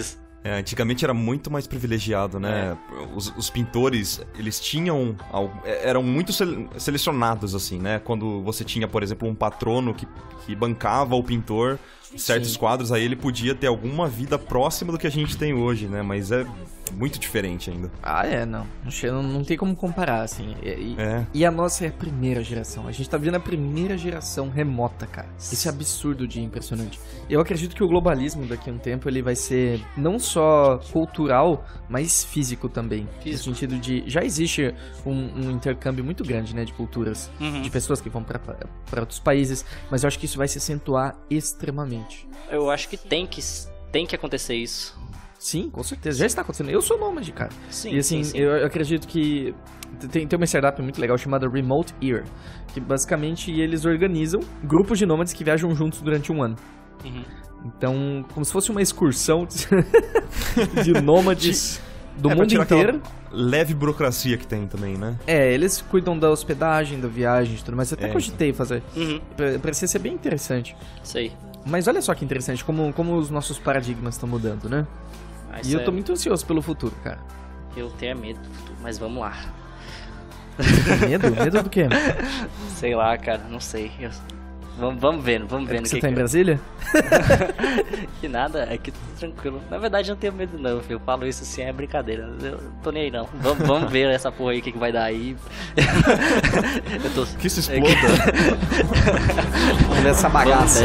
É, antigamente era muito mais privilegiado, né? É. Os, os pintores, eles tinham... eram muito selecionados, assim, né? Quando você tinha, por exemplo, um patrono que, que bancava o pintor, certos Sim. quadros, aí ele podia ter alguma vida próxima do que a gente tem hoje, né? Mas é muito diferente ainda. Ah, é, não. Não, não tem como comparar, assim. E, é. e a nossa é a primeira geração. A gente tá vendo a primeira geração remota, cara. Isso é absurdo de impressionante. Eu acredito que o globalismo daqui a um tempo, ele vai ser não só cultural, mas físico também. Físico. No sentido de... Já existe um, um intercâmbio muito grande, né, de culturas. Uhum. De pessoas que vão pra, pra, pra outros países. Mas eu acho que isso vai se acentuar extremamente. Eu acho que tem que, tem que acontecer isso. Sim, com certeza. Já está acontecendo. Eu sou nômade, cara. Sim, e assim, sim, sim. eu acredito que tem, tem uma startup muito legal chamada Remote Ear, que basicamente eles organizam grupos de nômades que viajam juntos durante um ano. Uhum. Então, como se fosse uma excursão de nômades do é, mundo inteiro. Leve burocracia que tem também, né? É, eles cuidam da hospedagem, da viagem e tudo mais. Eu até é, cogitei então. fazer. Uhum. Parecia ser bem interessante. Sei. Mas olha só que interessante, como, como os nossos paradigmas estão mudando, né? Mas e eu tô é... muito ansioso pelo futuro, cara. Eu tenho medo do futuro, mas vamos lá. Você tem medo? Medo do quê? Sei lá, cara, não sei. Eu... Vamos, vamos vendo, vamos é vendo. Você que tá que em Brasília? Que nada, é que tudo tranquilo. Na verdade, eu não tenho medo, não. Eu falo isso assim, é brincadeira. Eu não tô nem aí, não. Vamos, vamos ver essa porra aí, o que, que vai dar aí. Eu tô... Que se exploda. Vamos ver essa bagaça.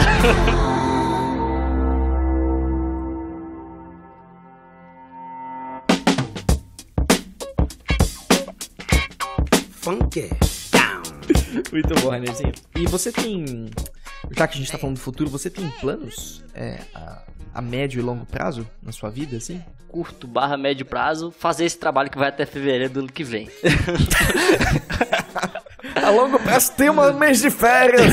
Funky. Muito bom, Reinerzinho. E você tem, já que a gente tá falando do futuro, você tem planos é, a, a médio e longo prazo na sua vida, assim? Curto barra médio prazo, fazer esse trabalho que vai até fevereiro do ano que vem. A longo prazo tem um mês de férias.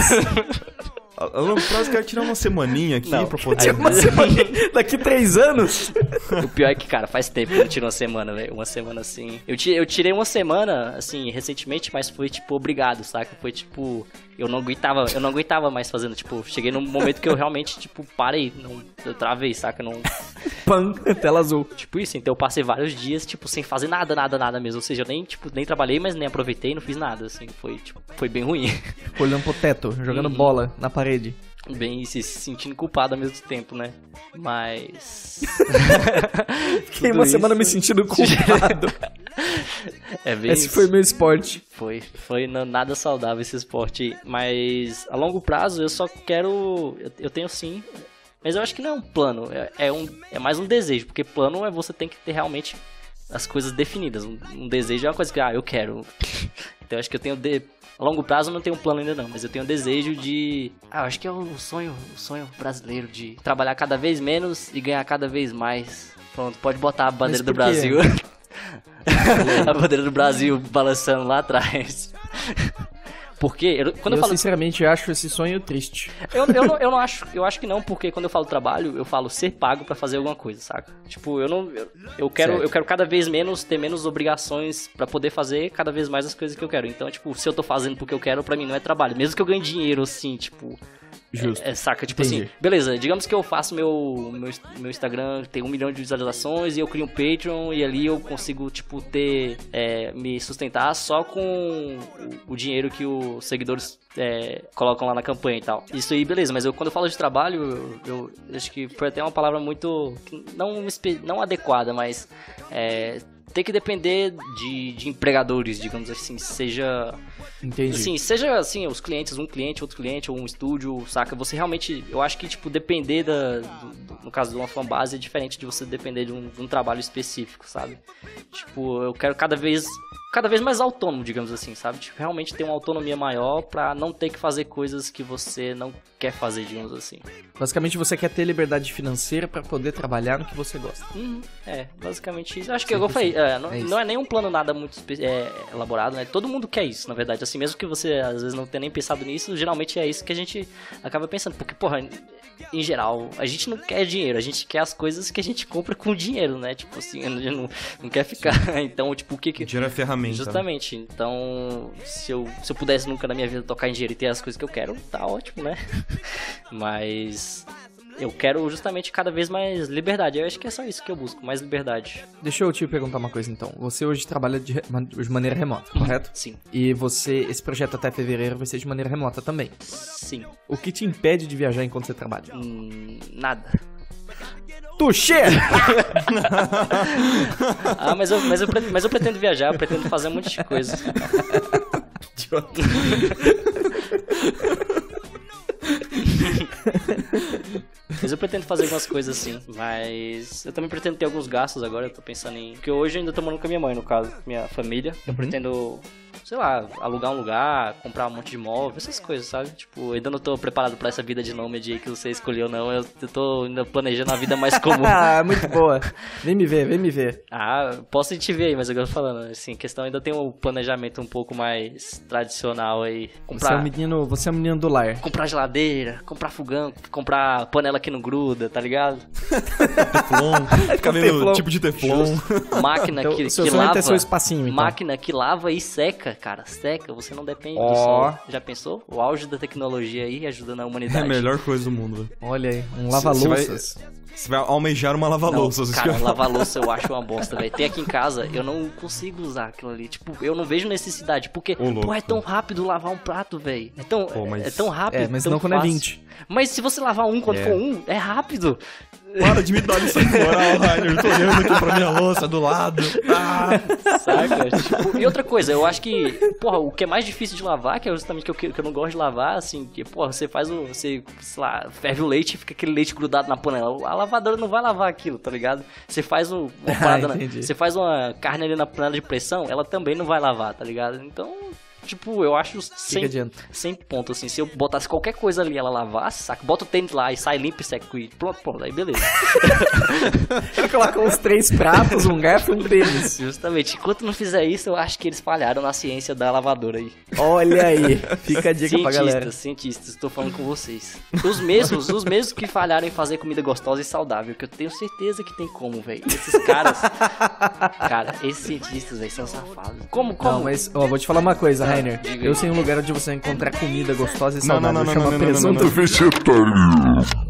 A longo prazo eu quero tirar uma semaninha aqui não, pra poder... Tirar uma semaninha daqui três anos? O pior é que, cara, faz tempo que eu não tiro uma semana, velho. Uma semana assim... Eu tirei, eu tirei uma semana, assim, recentemente, mas foi, tipo, obrigado, saca? Foi, tipo... Eu não aguentava, eu não aguentava mais fazendo, tipo... Cheguei num momento que eu realmente, tipo, parei. Não, eu travei, saca? Não... Pam, tela azul. Tipo isso, então eu passei vários dias, tipo, sem fazer nada, nada, nada mesmo. Ou seja, eu nem, tipo, nem trabalhei, mas nem aproveitei, não fiz nada, assim. Foi, tipo, foi bem ruim. Olhando pro teto, jogando uhum. bola na parede. Bem, se sentindo culpado ao mesmo tempo, né? Mas... Fiquei uma isso... semana me sentindo culpado. É bem Esse isso. foi meu esporte. Foi, foi nada saudável esse esporte aí. Mas a longo prazo eu só quero... Eu, eu tenho sim... Mas eu acho que não é um plano, é, é, um, é mais um desejo. Porque plano é você tem que ter realmente as coisas definidas. Um, um desejo é uma coisa que, ah, eu quero. Então eu acho que eu tenho... De... A longo prazo eu não tenho um plano ainda não, mas eu tenho o desejo de... Ah, eu acho que é o sonho, o sonho brasileiro de trabalhar cada vez menos e ganhar cada vez mais. Pronto, pode botar a bandeira do Brasil. A bandeira do Brasil balançando lá atrás. Porque eu, quando eu, eu falo... sinceramente acho esse sonho triste. Eu, eu, não, eu não acho, eu acho que não, porque quando eu falo trabalho, eu falo ser pago pra fazer alguma coisa, saca? Tipo, eu não, eu, eu quero, eu quero cada vez menos ter menos obrigações pra poder fazer cada vez mais as coisas que eu quero. Então, tipo, se eu tô fazendo porque eu quero, pra mim não é trabalho, mesmo que eu ganhe dinheiro, assim, tipo. Justo. É, é, saca? Tipo Entendi. assim, beleza, digamos que eu faço meu, meu, meu Instagram, tem um milhão de visualizações e eu crio um Patreon e ali eu consigo, tipo, ter, é, me sustentar só com o, o dinheiro que os seguidores é, colocam lá na campanha e tal. Isso aí, beleza, mas eu, quando eu falo de trabalho, eu, eu acho que foi até uma palavra muito, não, não adequada, mas é, tem que depender de, de empregadores, digamos assim, seja... Entendi. Assim, seja assim, os clientes, um cliente, outro cliente, ou um estúdio, saca? Você realmente, eu acho que, tipo, depender da... Do, no caso de uma fanbase é diferente de você depender de um, de um trabalho específico, sabe? Tipo, eu quero cada vez... cada vez mais autônomo, digamos assim, sabe? Tipo, realmente ter uma autonomia maior pra não ter que fazer coisas que você não quer fazer, digamos assim. Basicamente você quer ter liberdade financeira pra poder trabalhar no que você gosta. Uhum, é, basicamente isso. Acho que eu falei, é, não, é não é nem um plano nada muito é, elaborado, né? Todo mundo quer isso, na verdade. Assim, mesmo que você às vezes não tenha nem pensado nisso, geralmente é isso que a gente acaba pensando. Porque, porra, em geral, a gente não quer dinheiro, a gente quer as coisas que a gente compra com dinheiro, né? Tipo assim, a gente não, não quer ficar... Então, tipo, o que que... Dinheiro é ferramenta. Justamente, né? Então se eu, se eu pudesse nunca na minha vida tocar em dinheiro e ter as coisas que eu quero, tá ótimo, né? Mas eu quero justamente cada vez mais liberdade. Eu acho que é só isso que eu busco, mais liberdade. Deixa eu te perguntar uma coisa então. Você hoje trabalha de, re- de maneira remota, correto? Sim. E você, esse projeto até fevereiro vai ser de maneira remota também. Sim. O que te impede de viajar enquanto você trabalha? Hum, nada. Tuxê! Ah, mas eu, mas, eu, pre- mas eu pretendo viajar, eu pretendo fazer um monte de coisa. Mas eu pretendo fazer algumas coisas assim. Mas eu também pretendo ter alguns gastos agora. Eu tô pensando em... Porque hoje eu ainda tô morando com a minha mãe, no caso. Minha família. Eu pretendo, sei lá, alugar um lugar, comprar um monte de imóvel, essas coisas, sabe? Tipo, eu ainda não tô preparado pra essa vida de nômade aí que você escolheu, não. Eu, eu tô ainda planejando a vida mais comum. Ah, muito boa. Vem me ver, vem me ver. Ah, posso te ver aí, mas eu tô falando, assim, questão ainda tem um planejamento um pouco mais tradicional aí. Comprar, Você é um menino, você é um menino do lar. comprar geladeira, comprar fogão, comprar panela que não gruda, tá ligado? Teflon, fica vendo Teflon. tipo de teflon. Máquina Então, que, seu que sonho é lava. ter seu espacinho, então. Máquina que lava e seca, cara. Seca, você não depende Ó. do sol. Já pensou? O auge da tecnologia aí ajudando a É a humanidade. melhor coisa do mundo, velho. Olha aí, um Você lava-louças. Você vai almejar uma lava-louças. isso que Cara, eu- lavar louça eu acho uma bosta, velho. Tem aqui em casa, eu não consigo usar aquilo ali. Tipo, eu não vejo necessidade. Porque, Ô, louco. pô, é tão rápido lavar um prato, velho. É tão, Pô, mas- é tão rápido. É, mas tão não quando é fácil. vinte. Mas se você lavar um quando É. for um, é rápido. Para de me dar lição de moral, Rainer. Tô olhando aqui pra minha louça do lado. Ah. Saca? Tipo, e outra coisa, eu acho que, porra, o que é mais difícil de lavar, que é justamente o que eu, que eu não gosto de lavar, assim, que, porra, você faz o, você, sei lá, ferve o leite e fica aquele leite grudado na panela. A lavadora não vai lavar aquilo, tá ligado? Você faz um, uma parada, na- entendi. você faz uma carne ali na panela de pressão, ela também não vai lavar, tá ligado? Então, tipo, eu acho sem, adianta. sem ponto, assim, se eu botasse qualquer coisa ali, ela lavasse, saca? Bota o tênis lá e sai limpo e seco e pronto, pronto, aí beleza. Ele coloca uns três pratos, um garfo e um tênis. Justamente, enquanto não fizer isso, eu acho que eles falharam na ciência da lavadora aí. Olha aí, fica a dica pra galera. Cientistas, cientistas, estou falando com vocês. Os mesmos, os mesmos que falharam em fazer comida gostosa e saudável, que eu tenho certeza que tem como, velho. Esses caras, cara, esses cientistas, velho, são safados. Como, como? Não, mas, ó, vou te falar uma coisa, Rainer. diga aí. Eu sei um lugar onde você encontrar comida gostosa e Não, não, saudável. não, Chama não, não, não, presunto não, não.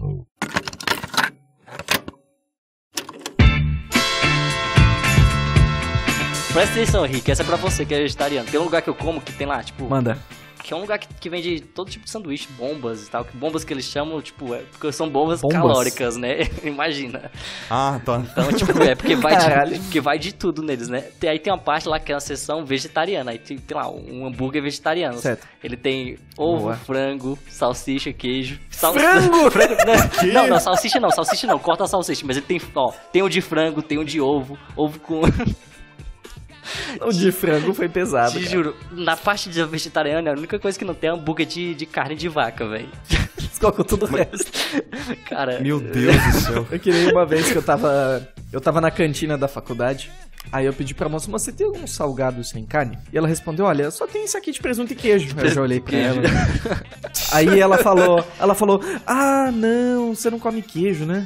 Presta atenção, Rick, essa é pra você que é vegetariano. Tem um lugar que eu como que tem lá, tipo... Manda. Que é um lugar que, que vende todo tipo de sanduíche, bombas e tal. Que bombas que eles chamam, tipo, é porque são bombas, Bombas? calóricas, né? Imagina. Ah, tá. Então, tipo, é porque vai, Caralho. de, porque vai de tudo neles, né? Tem, aí tem uma parte lá que é uma seção vegetariana. Aí tem, tem lá um hambúrguer vegetariano. Certo. Ele tem ovo, Boa. frango, salsicha, queijo. Sal... Frango? frango não, não, não, salsicha não, salsicha não. Corta a salsicha. Mas ele tem, ó, tem um de frango, tem um de ovo. Ovo com... O de frango foi pesado. Te cara. juro, na parte de vegetariana, a única coisa que não tem é hambúrguer de, de carne de vaca, velho. Eles colocam tudo o resto. Cara, Meu Deus do céu. Eu queria uma vez que eu tava. Eu tava na cantina da faculdade. Aí eu pedi pra moça, moça, você tem algum salgado sem carne? E ela respondeu, olha, só tem isso aqui de presunto e queijo. Aí eu já olhei pra queijo. ela. Aí ela falou, ela falou, ah, não, você não come queijo, né?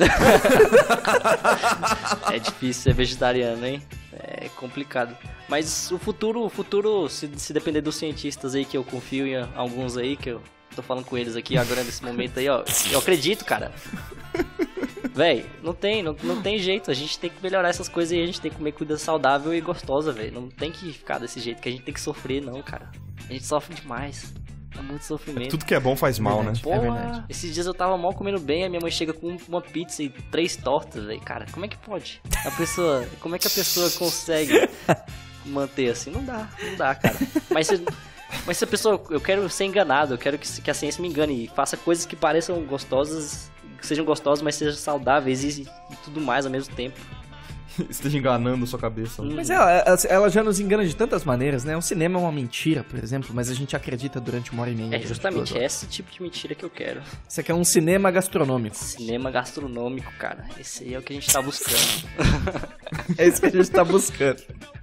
é difícil ser vegetariano, hein? É complicado. Mas o futuro, o futuro, se, se depender dos cientistas aí, que eu confio em alguns aí, que eu tô falando com eles aqui agora nesse momento aí, ó. Eu acredito, cara. Véi, não tem, não, não tem jeito. A gente tem que melhorar essas coisas aí. A gente tem que comer comida saudável e gostosa, velho. Não tem que ficar desse jeito, que a gente tem que sofrer, não, cara. A gente sofre demais. É muito sofrimento. Tudo que é bom faz mal, né? Verdade. Porra, É verdade. esses dias eu tava mal comendo bem, a minha mãe chega com uma pizza e três tortas, velho. Cara, como é que pode? A pessoa, como é que a pessoa consegue manter assim? Não dá, não dá, cara. Mas se, mas se a pessoa, eu quero ser enganado, eu quero que, que a ciência me engane e faça coisas que pareçam gostosas, que sejam gostosas, mas sejam saudáveis e, e tudo mais ao mesmo tempo. Esteja enganando a sua cabeça. Hum. Mas ela, ela já nos engana de tantas maneiras, né? O cinema é uma mentira, por exemplo, mas a gente acredita durante uma hora e meia. É durante justamente duas horas. esse tipo de mentira que eu quero. Isso aqui é um cinema gastronômico. Cinema gastronômico, cara. Esse aí é o que a gente tá buscando. É isso que a gente tá buscando.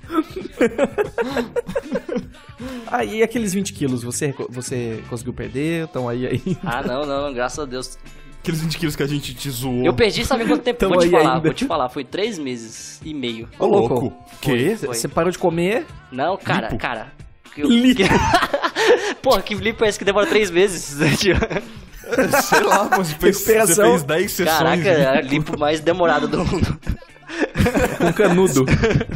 Ah, e aqueles vinte quilos, você, você conseguiu perder? Estão aí aí? Ah, não, não, graças a Deus. Aqueles vinte quilos que a gente te zoou. Eu perdi, sabe quanto tempo? Tamo Vou te aí falar, ainda. vou te falar. Foi três meses e meio. Ô, louco. Que? Foi. Você parou de comer? Não, cara, Lipo? cara. Eu, Lipo. que... Porra, que lipo é esse que demora três meses? Sei lá, você fez, você fez dez sessões. Caraca, é a lipo mais demorada do mundo. Com canudo.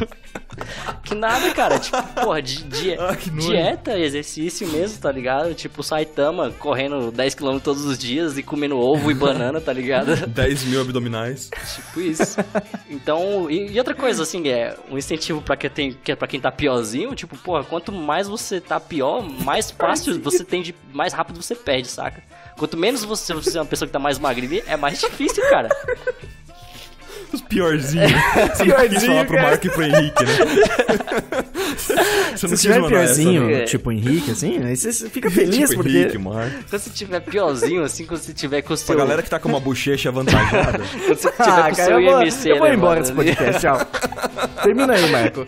Que nada, cara. Tipo, porra, di, di, ah, dieta, exercício mesmo, tá ligado? Tipo, Saitama correndo dez quilômetros todos os dias e comendo ovo e banana, tá ligado? dez mil abdominais. Tipo isso. Então, e, e outra coisa, assim, é um incentivo pra quem, tem, que é pra quem tá piorzinho, tipo, porra, quanto mais você tá pior, mais fácil você tem de... mais rápido você perde, saca? Quanto menos você, você é uma pessoa que tá mais magrinha, é mais difícil, cara. Os piorzinhos. Você não quis falar pro Marco e pro Henrique, né? Você não Se tiver piorzinho, essa, tipo Henrique, assim, aí você fica feliz, tipo porque... Henrique, Marco. Se você tiver piorzinho, assim, quando você tiver com o seu... Pra galera que tá com uma bochecha avantajada. Quando você tiver ah, com o seu I M C, Eu vou né, embora mano? desse podcast, tchau. Termina aí, Marco.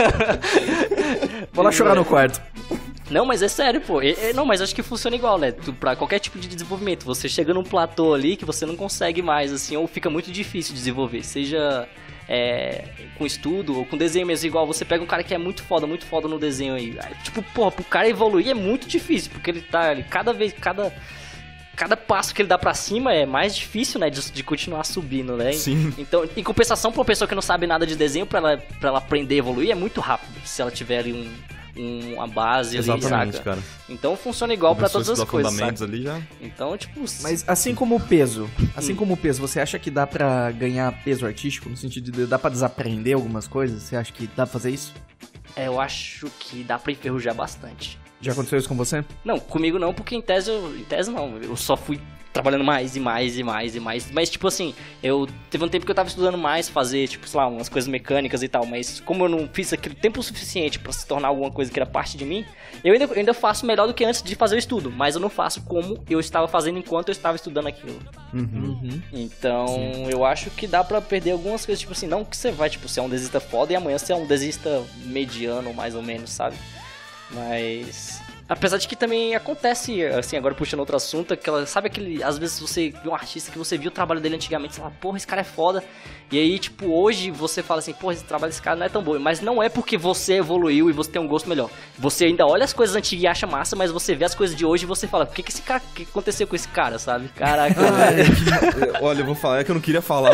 Vou lá chorar no quarto. Não, mas é sério, pô. É, é, não, mas acho que funciona igual, né? Tu, pra qualquer tipo de desenvolvimento. Você chega num platô ali que você não consegue mais, assim, ou fica muito difícil desenvolver. Seja é, com estudo ou com desenho mesmo. Igual você pega um cara que é muito foda, muito foda no desenho aí. Tipo, porra, pro cara evoluir é muito difícil. Porque ele tá, ele, cada vez, cada... Cada passo que ele dá pra cima é mais difícil, né, de, de continuar subindo, né? Sim. Então, em compensação, pra uma pessoa que não sabe nada de desenho, pra ela, pra ela aprender a evoluir, é muito rápido. Se ela tiver ali um, um, uma base Exatamente, ali, saca? Cara. Então, funciona igual pra todas as coisas, fundamentos ali já. Então, tipo... Mas assim como o peso, assim hum. como o peso, você acha que dá pra ganhar peso artístico? No sentido de dá pra desaprender algumas coisas? Você acha que dá pra fazer isso? É, eu acho que dá pra enferrujar bastante. Já aconteceu isso com você? Não, comigo não, porque em tese, eu, em tese não, eu só fui trabalhando mais e mais e mais e mais, mas tipo assim, eu teve um tempo que eu tava estudando mais, fazer tipo, sei lá, umas coisas mecânicas e tal, mas como eu não fiz aquele tempo suficiente pra se tornar alguma coisa que era parte de mim, eu ainda, eu ainda faço melhor do que antes de fazer o estudo, mas eu não faço como eu estava fazendo enquanto eu estava estudando aquilo. Uhum. Uhum. Então, Sim. eu acho que dá pra perder algumas coisas, tipo assim, não que você vai, tipo, ser um desista foda e amanhã você é um desista mediano, mais ou menos, sabe? Mas... Apesar de que também acontece, assim, agora puxando outro assunto, aquela, sabe aquele, às vezes você vê um artista que você viu o trabalho dele antigamente, você fala, porra, esse cara é foda, e aí, tipo, hoje você fala assim, porra, esse trabalho desse cara não é tão bom, mas não é porque você evoluiu e você tem um gosto melhor. Você ainda olha as coisas antigas e acha massa, mas você vê as coisas de hoje e você fala, por que que esse cara, o que aconteceu com esse cara, sabe? Caraca. Ah, olha, eu vou falar, é que eu não queria falar.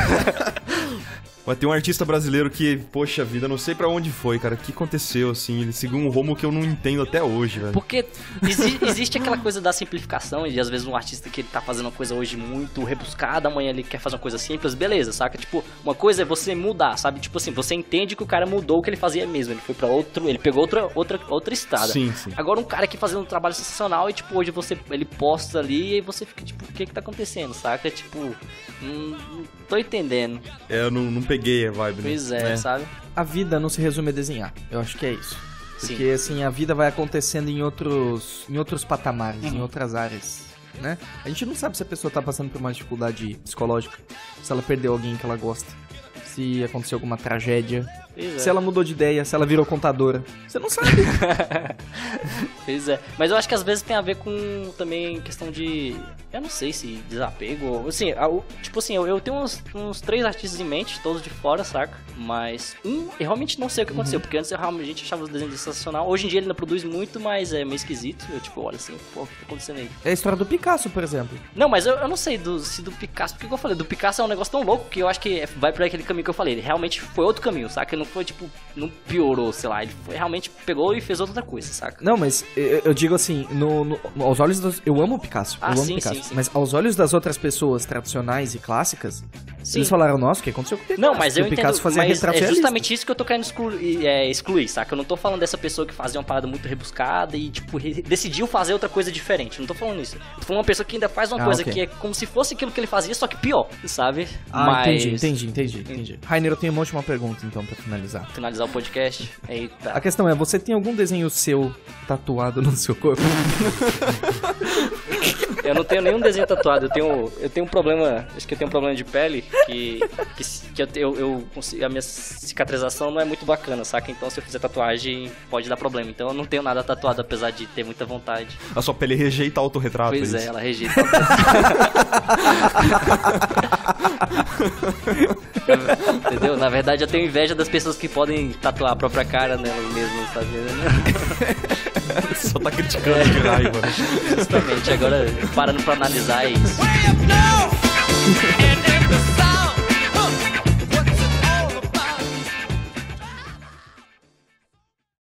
Mas tem um artista brasileiro que, poxa vida, não sei pra onde foi, cara. O que aconteceu, assim? Ele seguiu um rumo que eu não entendo até hoje, velho. Porque exi- existe aquela coisa da simplificação e às vezes um artista que ele tá fazendo uma coisa hoje muito rebuscada, amanhã ele quer fazer uma coisa simples, beleza, saca? Tipo, uma coisa é você mudar, sabe? Tipo assim, você entende que o cara mudou o que ele fazia mesmo. Ele foi pra outro, ele pegou outra, outra, outra estrada. Sim, sim. Agora um cara que fazendo um trabalho sensacional e, tipo, hoje você, ele posta ali e aí você fica, tipo, o que que tá acontecendo, saca? Tipo, hum, não tô entendendo. É, eu não, não peguei a vibe, né? Pois é, é, sabe? A vida não se resume a desenhar. Eu acho que é isso. Porque, Sim. assim, a vida vai acontecendo em outros, em outros patamares, uhum. em outras áreas, né? A gente não sabe se a pessoa tá passando por uma dificuldade psicológica, se ela perdeu alguém que ela gosta, se aconteceu alguma tragédia, é. se ela mudou de ideia, se ela virou contadora. Você não sabe. Pois é. Mas eu acho que às vezes tem a ver com também questão de... Eu não sei se desapego... Assim, tipo assim, eu, eu tenho uns, uns três artistas em mente, todos de fora, saca? Mas um, eu realmente não sei o que aconteceu. Uhum. Porque antes eu realmente achava os desenhos sensacional. Hoje em dia ele ainda produz muito, mas é meio esquisito. Eu tipo, olha assim, pô, o que tá acontecendo aí? É a história do Picasso, por exemplo. Não, mas eu, eu não sei do, se do Picasso... Porque, como eu falei, do Picasso é um negócio tão louco que eu acho que vai por aquele caminho que eu falei. Ele realmente foi outro caminho, saca? Ele não foi, tipo, não piorou, sei lá. Ele foi, realmente pegou e fez outra coisa, saca? Não, mas eu, eu digo assim, no, no, aos olhos dos... Eu amo o Picasso, ah, eu amo sim, Picasso. Sim, sim. Mas aos olhos das outras pessoas tradicionais e clássicas, sim. eles falaram, nossa, o que aconteceu com o Picasso? Não, mas eu o entendo, Picasso fazia mas retrato é realista. justamente isso que eu tô querendo excluir, é, excluir, saca? Eu não tô falando dessa pessoa que fazia uma parada muito rebuscada e, tipo, re- decidiu fazer outra coisa diferente. Não tô falando isso. Tô falando uma pessoa que ainda faz uma ah, coisa okay. que é como se fosse aquilo que ele fazia, só que pior, sabe? Ah, mas... entendi, entendi, entendi, entendi. Rainer, eu tenho uma última pergunta, então, pra finalizar. Finalizar o podcast? Eita. A questão é, você tem algum desenho seu tatuado no seu corpo? Eu não tenho nenhum desenho tatuado, eu tenho, eu tenho um problema, acho que eu tenho um problema de pele, que, que, que eu, eu, eu, a minha cicatrização não é muito bacana, saca? Então se eu fizer tatuagem pode dar problema, então eu não tenho nada tatuado, apesar de ter muita vontade. A sua pele rejeita autorretrato, Pois é, é, ela rejeita autorretrato. Entendeu? Na verdade eu tenho inveja das pessoas que podem tatuar a própria cara nela mesmo, sabe? Só tá criticando de raiva, né? Justamente, agora parando pra analisar isso.